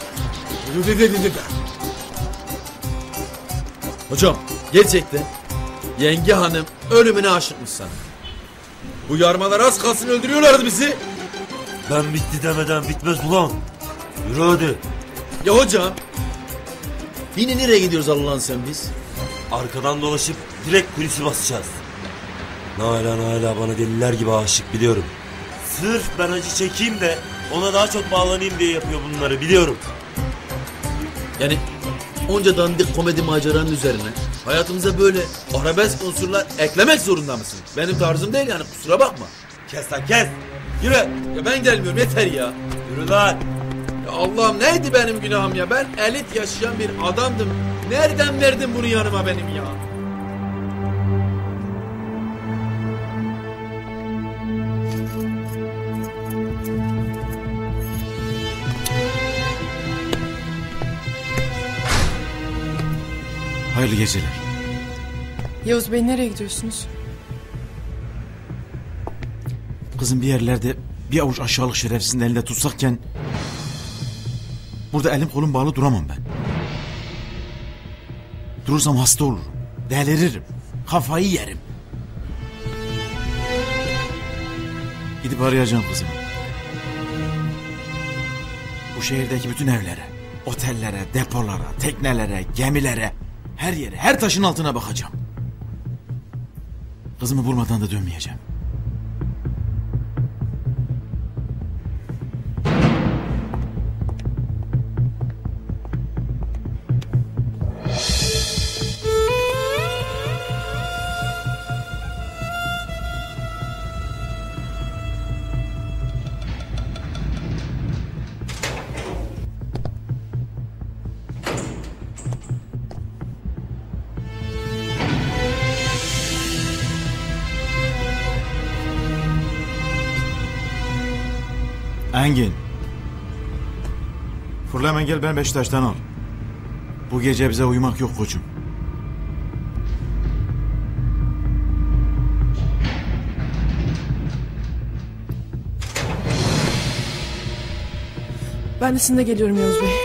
S3: Hocam gerçekten yenge hanım ölümüne aşıkmış sana. Bu yarmalar az kalsın öldürüyorlardı bizi.
S18: Ben bitti demeden bitmez ulan. Yürü hadi.
S3: Ya hocam yine nereye gidiyoruz Allah'ın sen biz?
S18: Arkadan dolaşıp direkt kulisi basacağız. Nalan bana deliler gibi aşık biliyorum. Sırf ben acı çekeyim de ona daha çok bağlanayım diye yapıyor bunları biliyorum.
S3: Yani onca dandik komedi maceranın üzerine hayatımıza böyle arabesk unsurlar eklemek zorunda mısın? Benim tarzım değil yani kusura bakma.
S18: Kes lan kes. Yürü.
S3: Ya ben gelmiyorum yeter ya.
S18: Yürü lan.
S3: Ya Allah'ım neydi benim günahım ya? Ben elit yaşayan bir adamdım. Nereden verdin bunu yanıma benim ya?
S1: Hayırlı geceler.
S19: Yavuz Bey nereye gidiyorsunuz?
S1: Kızım bir yerlerde bir avuç aşağılık şerefsizin elinde tutsakken... burada elim kolum bağlı duramam ben. Durursam hasta olurum. Deliririm. Kafayı yerim. Gidip arayacağım kızımı. Bu şehirdeki bütün evlere, otellere, depolara, teknelere, gemilere, her yere, her taşın altına bakacağım. Kızımı bulmadan da dönmeyeceğim. Engin. Fırla hemen gel ben Beşiktaş'tan al. Bu gece bize uyumak yok koçum.
S19: Ben de sizinle geliyorum Yavuz Bey.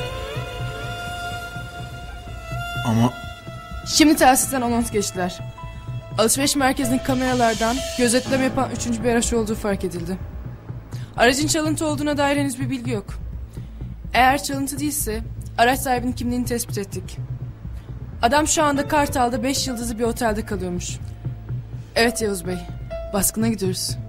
S1: Ama...
S19: Şimdi telsizden anons geçtiler. Alışveriş merkezindeki kameralardan gözetleme yapan 3. bir araç olduğu fark edildi. Aracın çalıntı olduğuna dair henüz bir bilgi yok. Eğer çalıntı değilse araç sahibinin kimliğini tespit ettik. Adam şu anda Kartal'da 5 yıldızlı bir otelde kalıyormuş. Evet Yavuz Bey, baskına gidiyoruz.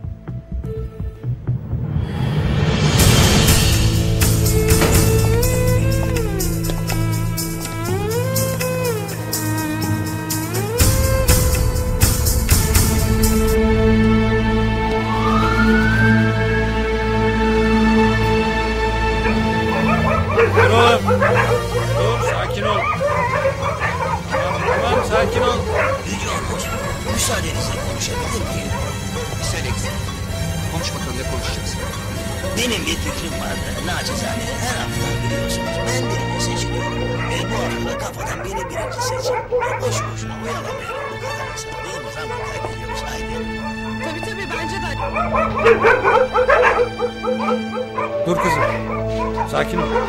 S4: Dur, sakin ol. Tamam, sakin ol.
S9: Yüce Ormuz, müsaadenizle konuşabilir miyim? Müsaadenizle. Konuş bakalım ne konuşacaksın? Benim bir fikrim vardı. Naçizane her hafta biliyorsunuz ben birini seçiliyorum. Bu hafta da kafadan beni birinci seçin. Boş boşuna oyalamayalım. Bu kadar insan değil mi? Zaman kaybediyoruz. Haydi.
S20: Tabii bence de.
S4: Dur kızım. Sakin ol.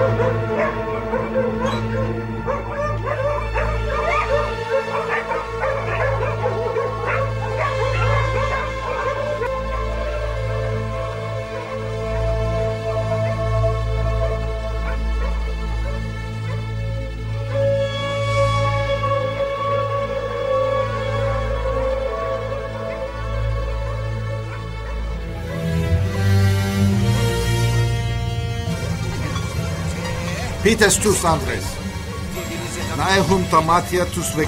S12: Πείτε στους άντρες να έχουν τα μάτια τους 14.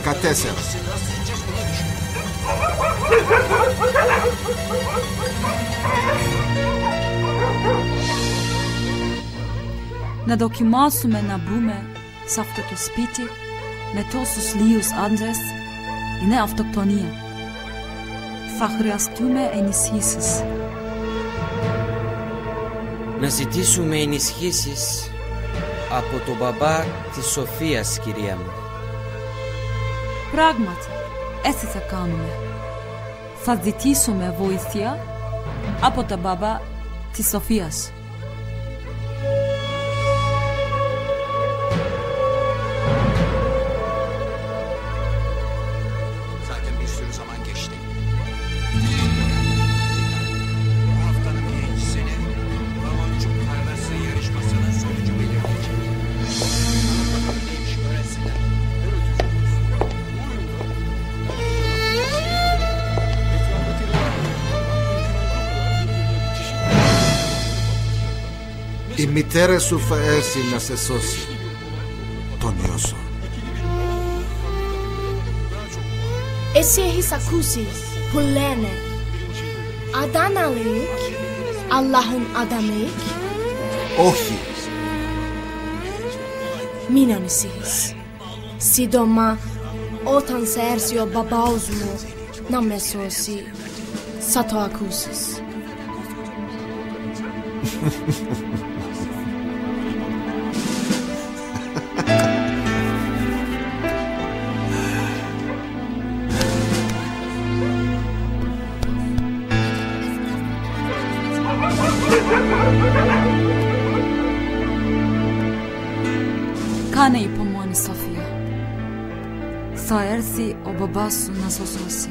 S14: Να δοκιμάσουμε να μπούμε σε αυτό το σπίτι με τόσους λίγους άντρες είναι αυτοκτονία. Θα χρειαστούμε ενισχύσεις.
S15: Να ζητήσουμε ενισχύσεις από τον μπαμπά της Σοφίας, κυρία μου.
S14: Πράγματι, έτσι θα κάνουμε. Θα ζητήσουμε βοήθεια από τον μπαμπά της Σοφίας.
S9: Zaten bir sürü zaman geçti. Bu haftanın birincisini Baloncuk Tarlası yarışmasının sonucu belirleyecek. Bakalım neymiş öğrensinler.
S12: Η μητέρα σου θα έρθει να σε σώσει. Τον νιώσω.
S16: Εσύ έχεις ακούσει που λένε Αδαναλίκ, Allah'ın adamıyık.
S12: όχι.
S16: Μην ανησυχείς. Σύντομα, όταν σε έρθει ο μπαμπάς μου να με σώσει, θα το ακούσεις.
S14: Κάνε υπομονή, Σοφία. Θα έρθει ο μπαμπάς σου να σε σώσει.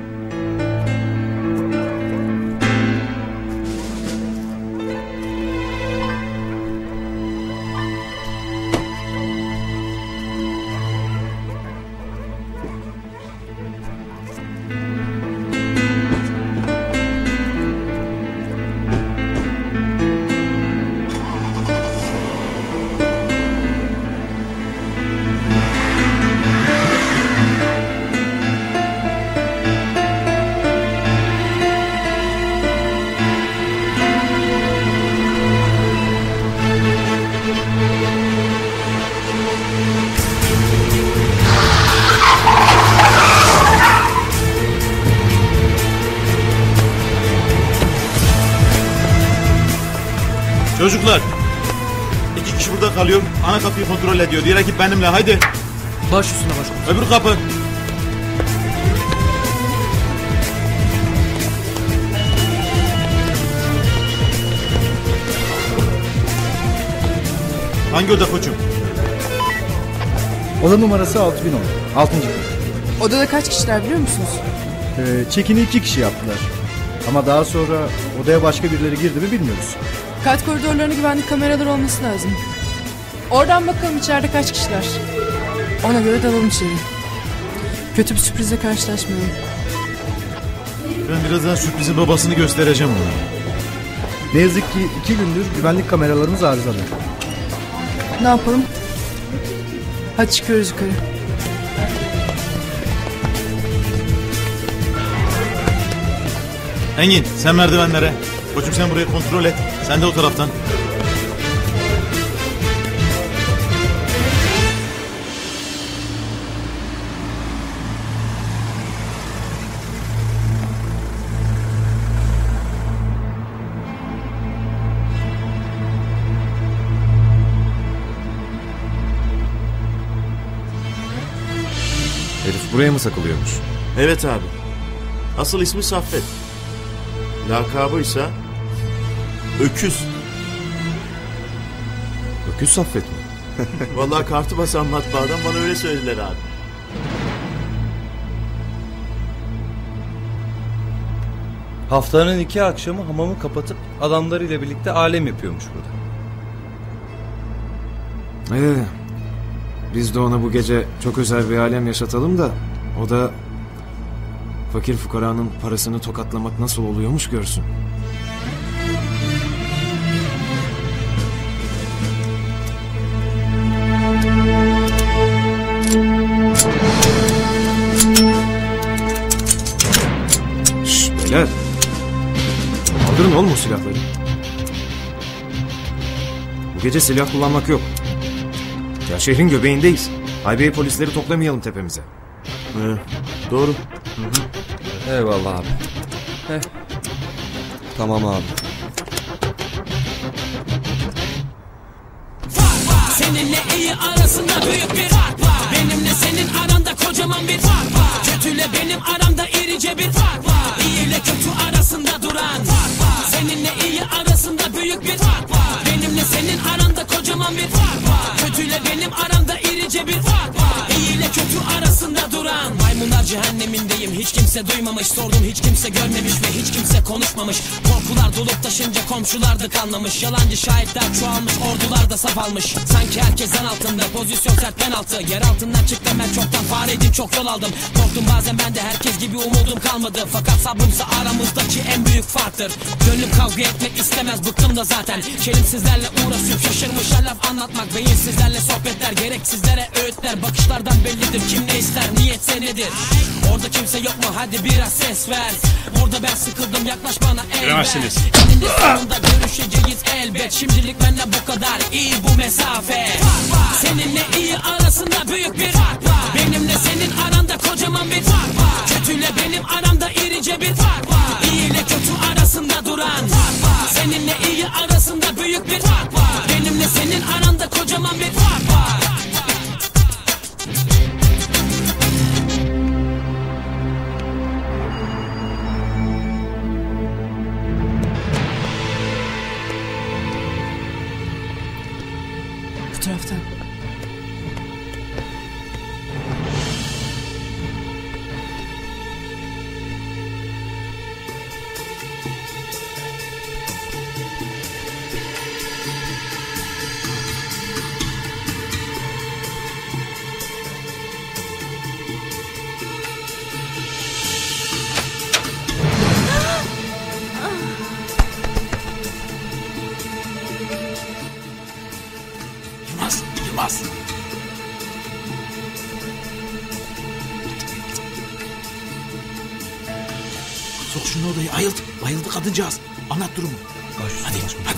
S1: Çocuklar, 2 kişi burada kalıyor. Ana kapıyı kontrol ediyor. Diğer ekip benimle, haydi.
S4: Baş üstüne başkomiserim.
S1: Öbür kapı. Hangi oda koçum?
S6: Oda numarası 6010. 6.
S19: Odada kaç kişiler biliyor musunuz?
S6: Çekini 2 kişi yaptılar. Ama daha sonra odaya başka birileri girdi mi bilmiyoruz.
S19: Kat koridorlarına güvenlik kameraları olması lazım. Oradan bakalım içeride kaç kişiler. Ona göre dalalım içeri. Kötü bir sürprize karşılaşmayalım.
S1: Ben birazdan sürprizin babasını göstereceğim ona.
S6: Ne yazık ki 2 gündür güvenlik kameralarımız arızalı.
S19: Ne yapalım? Hadi çıkıyoruz yukarı.
S1: Engin, sen merdivenlere. Koçum sen burayı kontrol et. Sen de o taraftan.
S2: Herif buraya mı sakılıyormuş?
S8: Evet abi. Asıl ismi Saffet. Lakabıysa Öküz.
S2: Öküz Saffet mi?
S8: Vallahi kartı basan matbaadan bana öyle söylediler abi.
S4: Haftanın 2 akşamı hamamı kapatıp adamlarıyla birlikte alem yapıyormuş burada.
S2: Biz de ona bu gece çok özel bir alem yaşatalım da o da fakir fukaranın parasını tokatlamak nasıl oluyormuş görsün. Şşş beyler. Kaldırın oğlum o silahları. Bu gece silah kullanmak yok. Ya şehrin göbeğindeyiz. Haybiye polisleri toplamayalım tepemize.
S8: Doğru.
S4: Eyvallah abi.
S2: Tamam abi.
S13: Seninle iyi arasında büyük bir fark var. Benimle senin aranda kocaman bir fark var. Kötüyle benim aramda irice bir fark var. İyi ile kötü arasında duran fark var. Seninle iyi arasında büyük bir fark var. Benimle senin aranda kocaman bir fark var. Kötüyle benim aramda irice bir fark var. İyi ile kötü arasında duran. Maymunlar cehennemindeyim, hiç kimse duymamış. Sordum, hiç kimse görmemiş ve hiç kimse konuşmamış. Korkular dolup taşınca komşular da kanlamış. Yalancı şahitler çoğalmış, ordular da saf almış. Sanki herkesten altında, pozisyon sert penaltı. Yer altından çıktım ben çoktan, fareydim çok yol aldım. Korktum bazen ben de, herkes gibi umudum kalmadı. Fakat sabrımsa aramızdaki en büyük farktır. Gönlüm kavga etmek istemez, bıktım da zaten. Kelimsizlerle uğraşıp şaşırmışlar laf anlatmak. Beyinsizlerle sohbetler, gereksizlere öğütler. Bakışlardan bellidir kim ne ister, niyetse nedir. Orada kimse yok mu hadi biraz ses ver. Burada ben sıkıldım yaklaş bana el ver.
S21: Giremezsiniz.
S13: Eninde sonunda görüşeceğiz elbet. Şimdilik benimle bu kadar iyi bu mesafe. Seninle iyi arasında büyük bir fark var. Benimle senin aranda kocaman bir fark var. Kötüyle benim aramda irice bir fark var. İyi ile kötü arasında duran fark var. Seninle iyi arasında büyük bir fark var. Benimle senin aranda kocaman bir fark var.
S19: Bu taraftan.
S1: Yılmaz, Yılmaz. Sok şunu odayı, bayıldı kadıncağız. Anlat durumu. Hadi, hadi.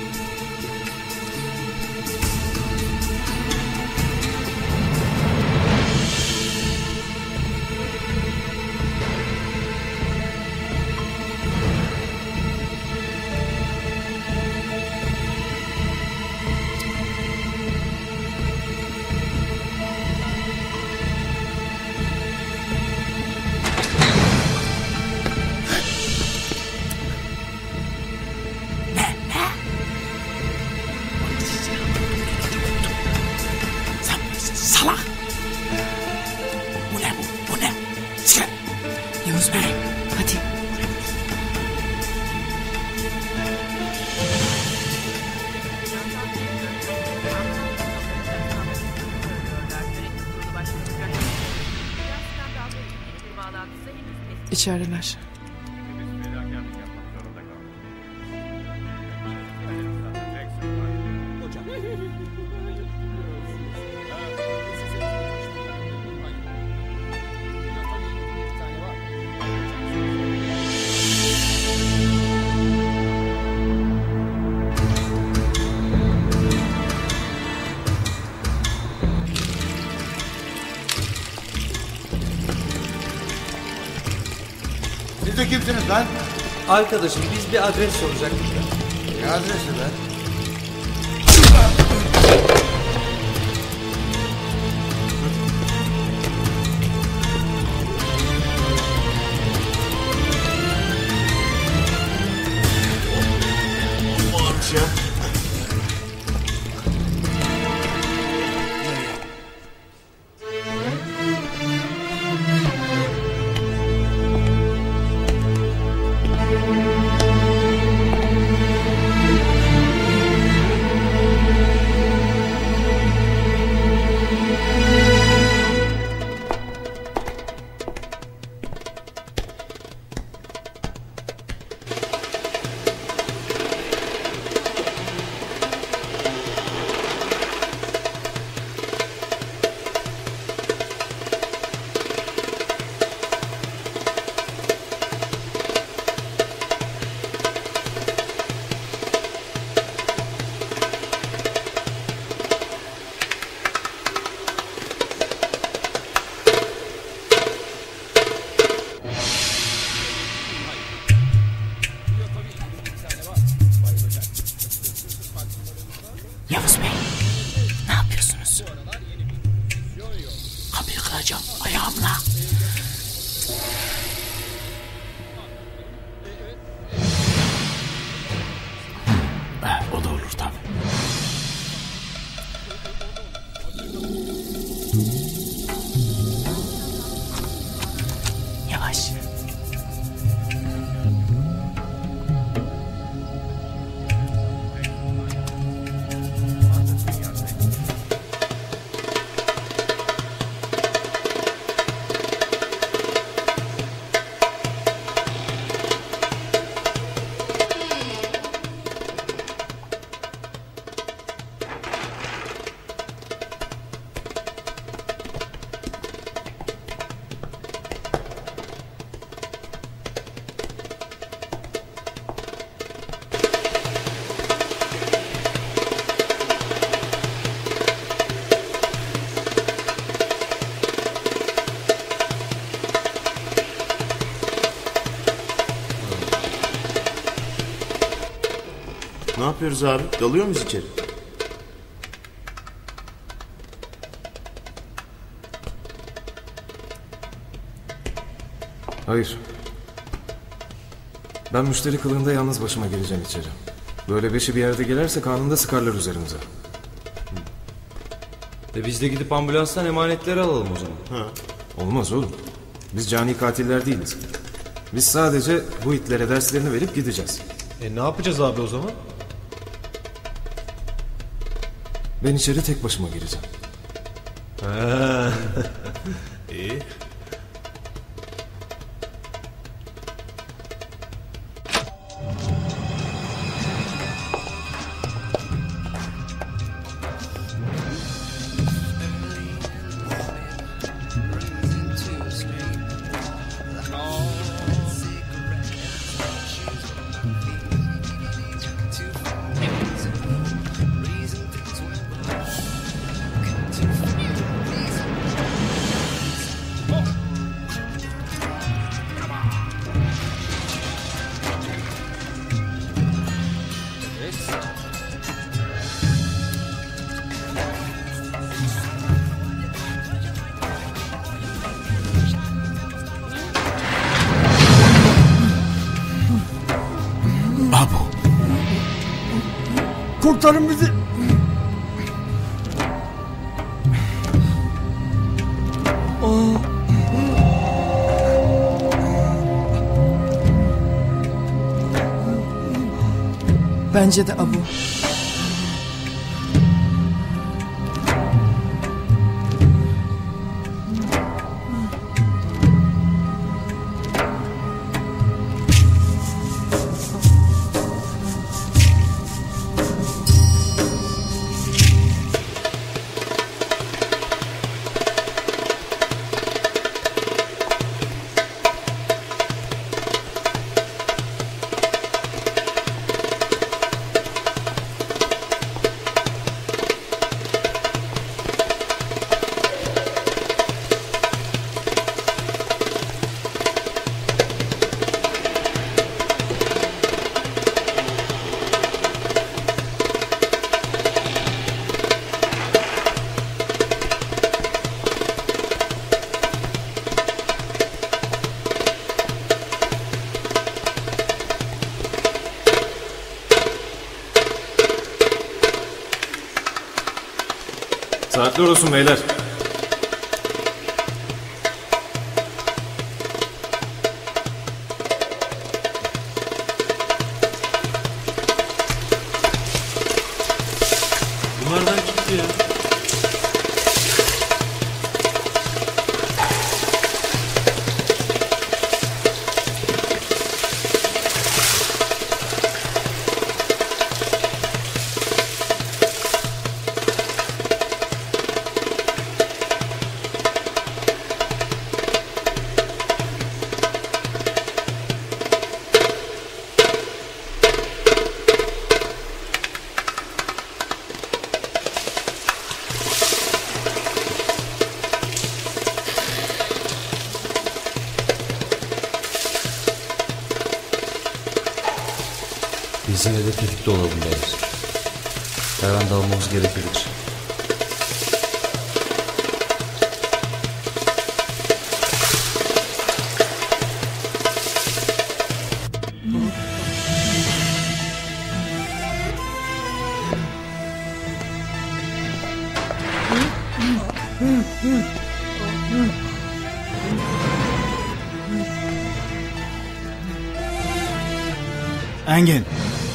S1: Salak. Bu ne bu? Bu ne? Çıkar.
S19: Yavuz Bey hadi. İçerideler.
S12: Siz de kimsiniz lan?
S4: Arkadaşım biz bir adres soracaktık da.
S12: Ne adresi lan?
S8: Ne yapıyoruz abi? Dalıyor muyuz içeri?
S2: Hayır. Ben müşteri kılığında yalnız başıma gireceğim içeri. Böyle beşi bir yerde gelirse kanında sıkarlar üzerimize.
S4: Biz de gidip ambulanstan emanetleri alalım o zaman.
S8: Ha.
S2: Olmaz oğlum. Biz cani katiller değiliz. Biz sadece bu itlere derslerini verip gideceğiz.
S6: Ne yapacağız abi o zaman?
S2: Ben içeri tek başıma gireceğim.
S6: İyi.
S12: Kurtarın bizi.
S19: Bence de Abu.
S2: Saatler olsun beyler.
S18: Bunlardan çıktı ya.
S4: Biz yine de tetikte olalım beyler. Her an dalmamız gerekebilir.
S1: Engin.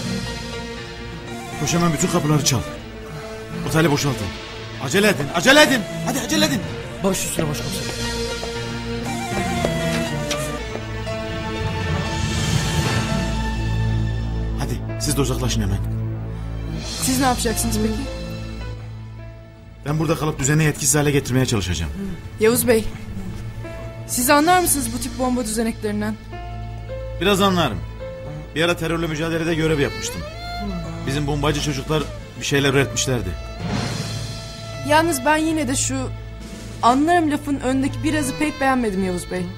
S1: Koş hemen bütün kapıları çal. Oteli boşaltın. Acele edin, acele edin. Hadi acele edin.
S4: Baş üstüne başkomiserim.
S1: Hadi siz de uzaklaşın hemen.
S19: Siz ne yapacaksınız peki?
S1: Ben burada kalıp düzeni etkisiz hale getirmeye çalışacağım.
S19: Yavuz Bey, siz anlar mısınız bu tip bomba düzeneklerinden?
S1: Biraz anlarım. Bir ara terörle mücadelede görev yapmıştım. Bizim bombacı çocuklar bir şeyler üretmişlerdi.
S19: Yalnız ben yine de şu anlarım lafın öndeki birazı pek beğenmedim Yavuz Bey.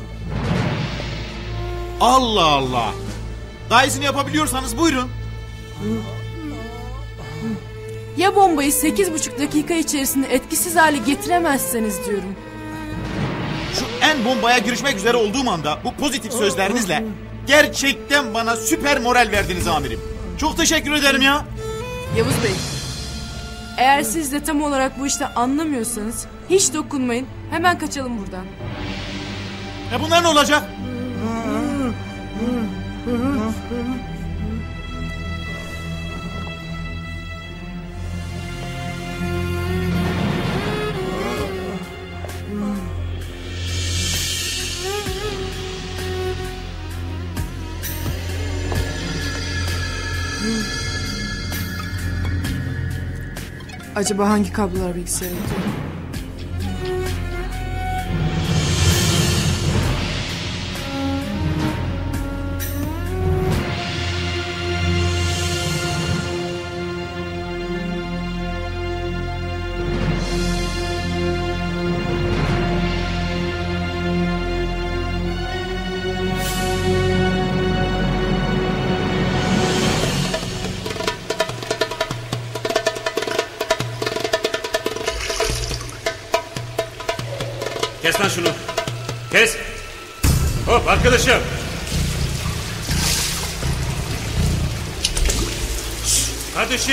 S1: Allah Allah. Daha iyisini yapabiliyorsanız buyurun.
S19: Ya bombayı 8,5 dakika içerisinde etkisiz hale getiremezseniz diyorum.
S1: Şu en bombaya girişmek üzere olduğum anda bu pozitif sözlerinizle gerçekten bana süper moral verdiniz amirim. Çok teşekkür ederim ya.
S19: Yavuz Bey, eğer siz de tam olarak bu işte anlamıyorsanız hiç dokunmayın, hemen kaçalım buradan.
S1: Bunlar ne olacak?
S19: Acaba hangi kablolar bilgisayara gidiyor?
S21: Kes lan şunu. Kes. Hop arkadaşım. Kardeşim.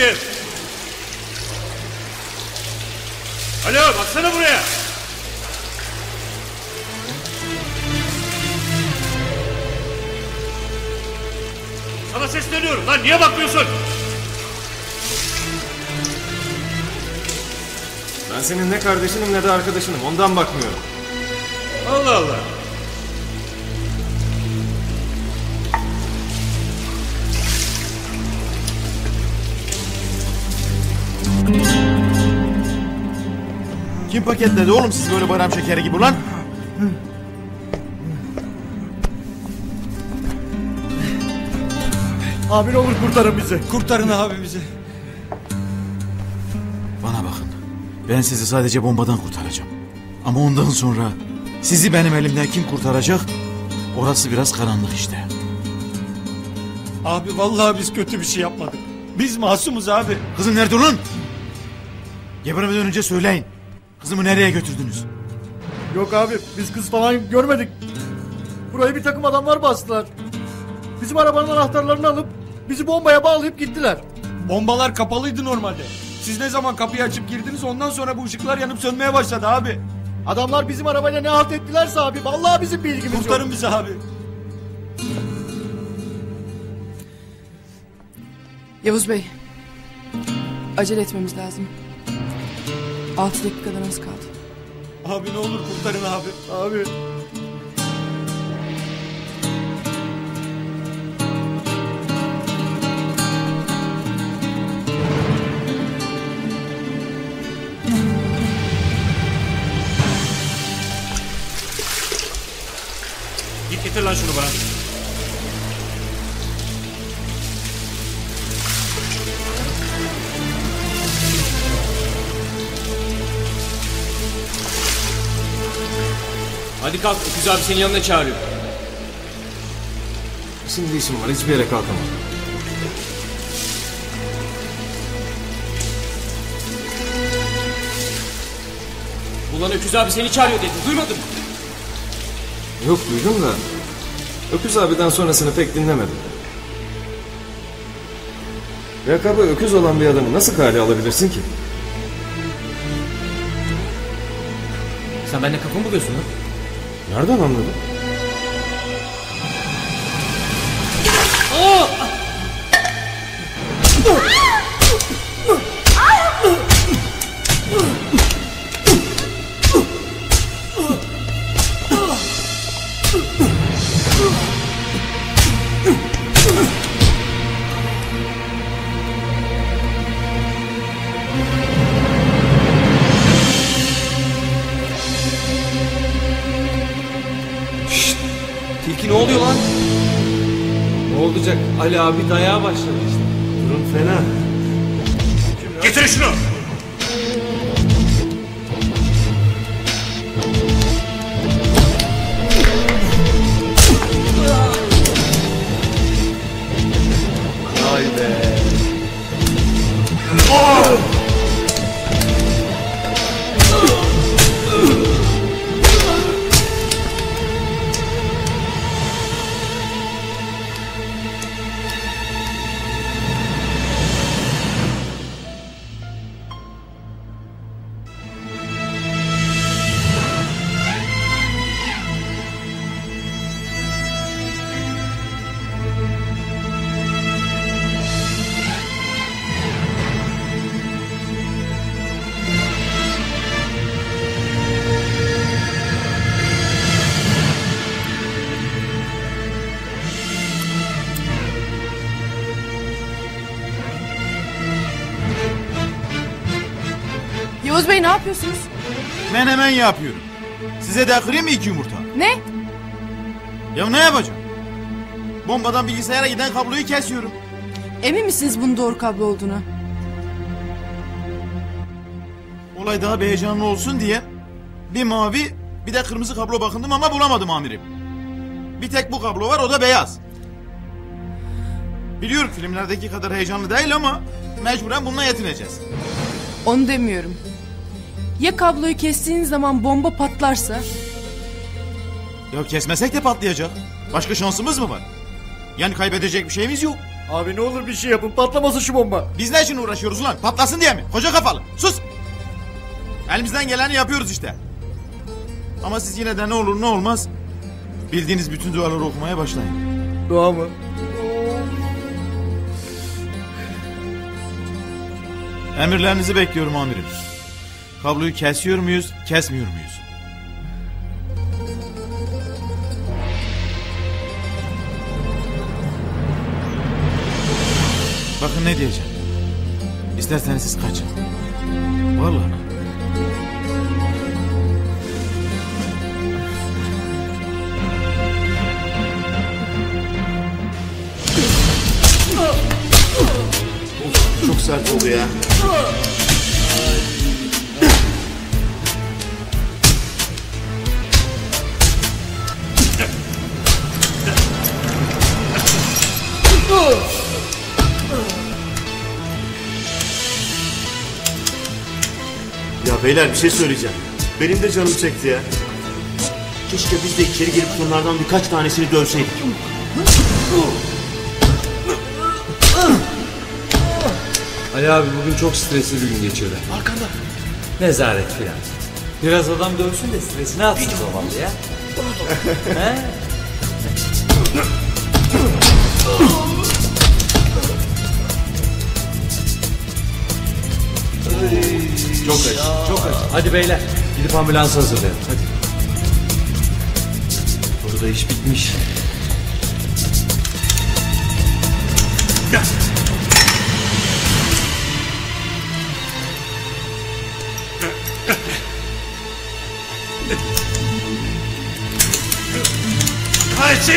S21: Alo baksana buraya. Sana sesleniyorum lan, niye bakmıyorsun?
S2: Ben senin ne kardeşinim ne de arkadaşınım, ondan bakmıyorum.
S21: Allah Allah.
S1: Kim paketledi oğlum siz böyle bayram şekeri gibi ulan?
S6: Abi ne olur kurtarın bizi.
S4: Kurtarın abi bizi.
S1: Bana bakın. Ben sizi sadece bombadan kurtaracağım. Ama ondan sonra sizi benim elimden kim kurtaracak? Orası biraz karanlık işte.
S4: Abi vallahi biz kötü bir şey yapmadık. Biz masumuz abi.
S1: Kızım nerede ulan? Gebermeden önce söyleyin. Kızımı nereye götürdünüz?
S6: Yok abi biz kız falan görmedik. Burayı bir takım adamlar bastılar. Bizim arabanın anahtarlarını alıp bizi bombaya bağlayıp gittiler.
S4: Bombalar kapalıydı normalde. Siz ne zaman kapıyı açıp girdiniz ondan sonra bu ışıklar yanıp sönmeye başladı abi.
S6: Adamlar bizim arabayla ne halt ettilerse abi vallahi bizim bilgimiz yok.
S4: Kurtarın bizi abi.
S19: Yavuz Bey, acele etmemiz lazım. 6 dakikadan az kaldı.
S4: Abi ne olur kurtarın abi.
S6: Abi.
S21: Git getir lan şunu bana.
S2: Hadi kalk, Öküz abi senin yanına çağırıyor. Şimdi işim var, hiçbir yere kalkamam.
S10: Ulan Öküz abi seni çağırıyor dedim, duymadın mı?
S2: Yok duydum da Öküz abiden sonrasını pek dinlemedim. Lakabı Öküz olan bir adamı nasıl kale alabilirsin ki?
S10: Sen benimle kafa mı buluyorsun lan?
S2: Nereden anladın?
S10: Tilki ne oluyor lan?
S2: Ne olacak? Ali abi dayağa başladı işte. Durum fena.
S21: Getirin şunu.
S2: Vay be.
S19: Yavuz Bey ne yapıyorsunuz?
S1: Menemen yapıyorum. Size de kırayım mı 2 yumurta?
S19: Ne?
S1: Ya ne yapacağım? Bombadan bilgisayara giden kabloyu kesiyorum.
S19: Emin misiniz bunun doğru kablo olduğunu?
S1: Olay daha bir heyecanlı olsun diye bir mavi bir de kırmızı kablo bakındım ama bulamadım amirim. Bir tek bu kablo var, o da beyaz. Biliyorum filmlerdeki kadar heyecanlı değil ama mecburen bununla yetineceğiz.
S19: Onu demiyorum. Ya kabloyu kestiğiniz zaman bomba patlarsa?
S1: Ya kesmesek de patlayacak. Başka şansımız mı var? Yani kaybedecek bir şeyimiz yok.
S6: Abi ne olur bir şey yapın, patlamasın şu bomba.
S1: Biz ne için uğraşıyoruz ulan? Patlasın diye mi? Koca kafalı. Sus! Elimizden geleni yapıyoruz işte. Ama siz yine de ne olur ne olmaz bildiğiniz bütün duaları okumaya başlayın.
S6: Dua mı?
S1: Emirlerinizi bekliyorum amirim. Kabloyu kesiyor muyuz, kesmiyor muyuz? Bakın ne diyeceğim. İsterseniz siz kaçın. Vallahi.
S8: Çok sert oldu ya. Ya beyler bir şey söyleyeceğim. Benim de canım çekti ya. Keşke biz de içeri girip şunlardan birkaç tanesini dövseydik.
S4: Ali abi bugün çok stresli bir gün geçirdi.
S8: Arkanda.
S4: Nezaret filan. Biraz adam dövsün de stresini atsın zavallı ya. He? Çok acı, çok acı. Hadi beyler, gidip ambulans hazırlayalım. Hadi. Burada iş bitmiş.
S18: Kahretsin!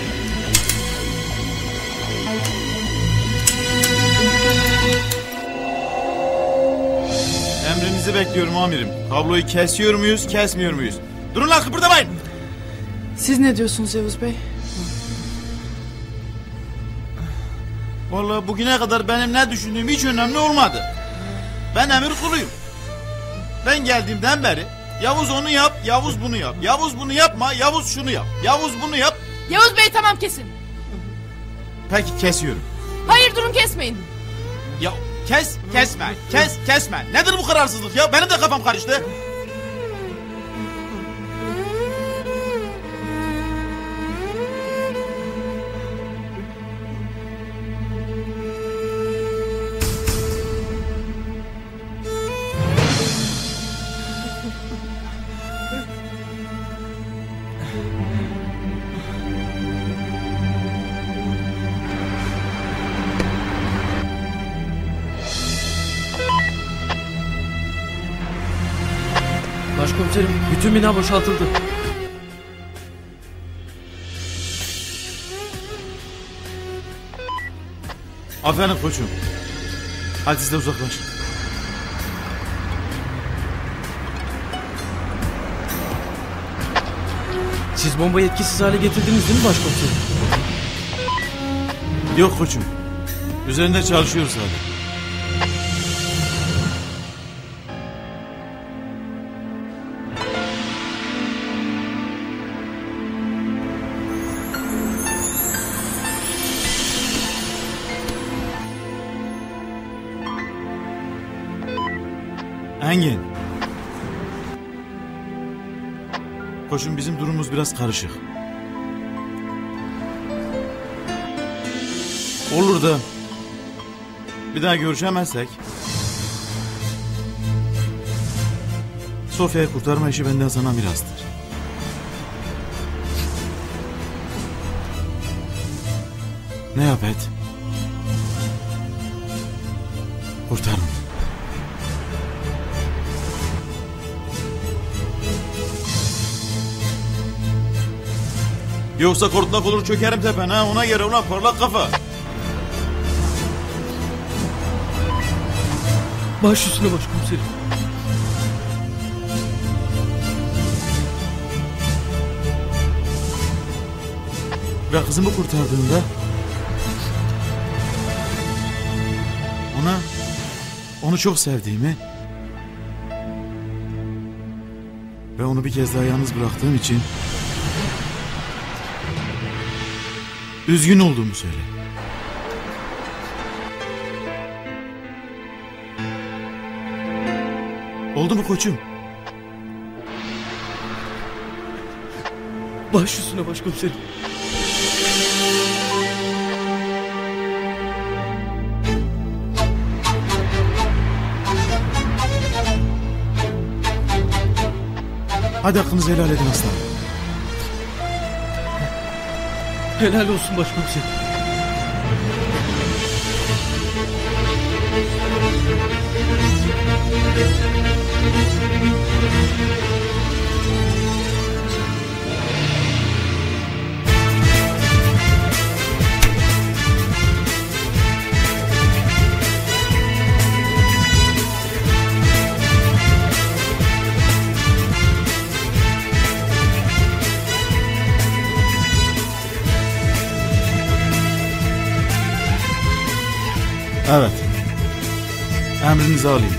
S1: Emrinizi bekliyorum amirim. Kabloyu kesiyor muyuz, kesmiyor muyuz? Durun lan, kıpırdamayın.
S19: Siz ne diyorsunuz Yavuz Bey?
S1: Vallahi bugüne kadar benim ne düşündüğüm hiç önemli olmadı. Ben emir kuluyum. Ben geldiğimden beri Yavuz onu yap, Yavuz bunu yap. Yavuz bunu yapma, Yavuz şunu yap. Yavuz bunu yap.
S19: Yavuz Bey tamam kesin.
S1: Peki kesiyorum.
S19: Hayır durun kesmeyin.
S1: Ya kesme. Nedir bu kararsızlık ya? Benim de kafam karıştı.
S10: Başkomiserim, bütün bina boşaltıldı.
S1: Aferin koçum. Hadi siz de uzaklaşın.
S10: Siz bombayı etkisiz hale getirdiniz değil mi başkomiserim?
S1: Yok koçum. Üzerinde çalışıyoruz sadece. Engin. Koçum bizim durumumuz biraz karışık. Olur da bir daha görüşemezsek Sofya'yı kurtarma işi benden sana mirastır. Ne yap et? Kurtar onu. Yoksa kortlak olur çökerim tepen ha, ona göre ulan parlak kafa.
S10: Baş üstüne başkomiserim.
S1: Ve kızımı kurtardığında onu çok sevdiğimi ve onu bir kez daha yalnız bıraktığım için üzgün olduğumu söyle. Oldu mu koçum?
S10: Baş üstüne başkomiserim.
S1: Hadi hakkınızı helal edin aslanım.
S10: Helal olsun başkomiserim.
S1: Evet. Emrinizi alayım.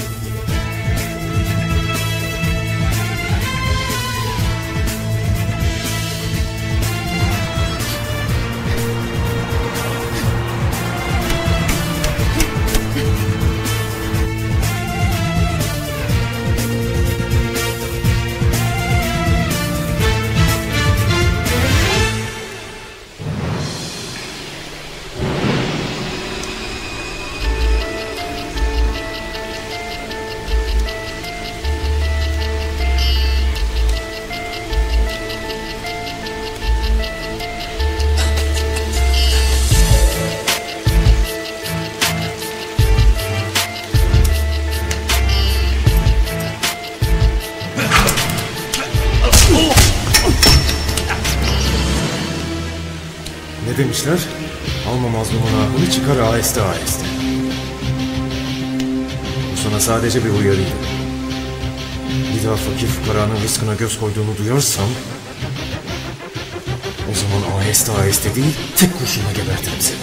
S2: Ne demişler? Alma mazlumun ahını, çıkar aheste aheste. Bu sana sadece bir uyarıydı. Bir daha fakir fukaranın rızkına göz koyduğunu duyarsam, o zaman aheste aheste değil, tek kurşunla gebertirim seni.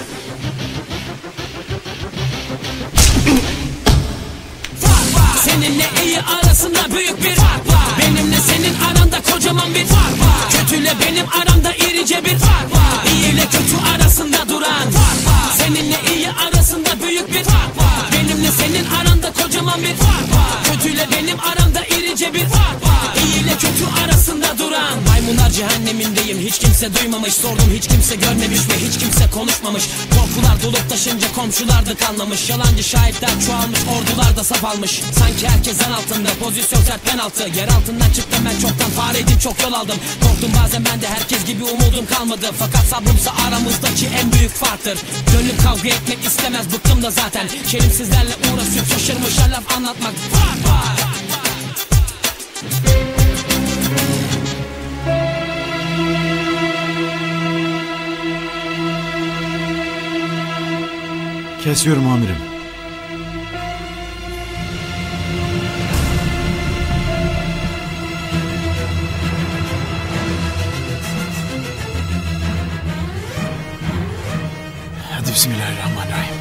S13: Seninle iyi arasında büyük bir fark var. Benimle senin aranda kocaman bir fark var. Kötüyle benim aramda irice bir fark var. İyi ile kötü arasında duran fark var. Seninle iyi arasında büyük bir fark var. Benimle senin aranda kocaman bir fark var. Kötüyle benim aramda irice bir fark var. İyi ile kötü arasında duran. Maymunlar cehennemindeyim, hiç kimse duymamış. Sordum, hiç kimse görmemiş ve hiç kimse konuşmamış. Korkular dolup taşınca komşular da kanlamış. Yalancı şahitler çoğalmış, ordular da saf almış. Sanki herkes en altında, pozisyon sert penaltı. Yer altından çıktım ben çoktan, fareydim çok yol aldım. Korktum bazen ben de, herkes gibi umudum kalmadı. Fakat sabrımsa aramızdaki en büyük farktır. Gönlüm kavga etmek istemez, bıktım da zaten. Kelimsizlerle uğraşıp şaşırmışlar laf anlatmak. Fark var.
S1: Kesiyorum amirim. Hadi bismillahirrahmanirrahim.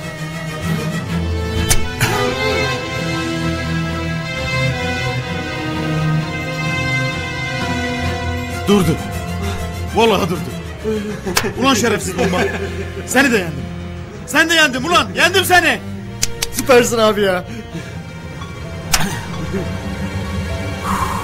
S1: Durdu. Vallahi durdu. Ulan şerefsiz bomba. Seni de yendim. Sen de yendim ulan. Yendim seni.
S6: Süpersin abi ya.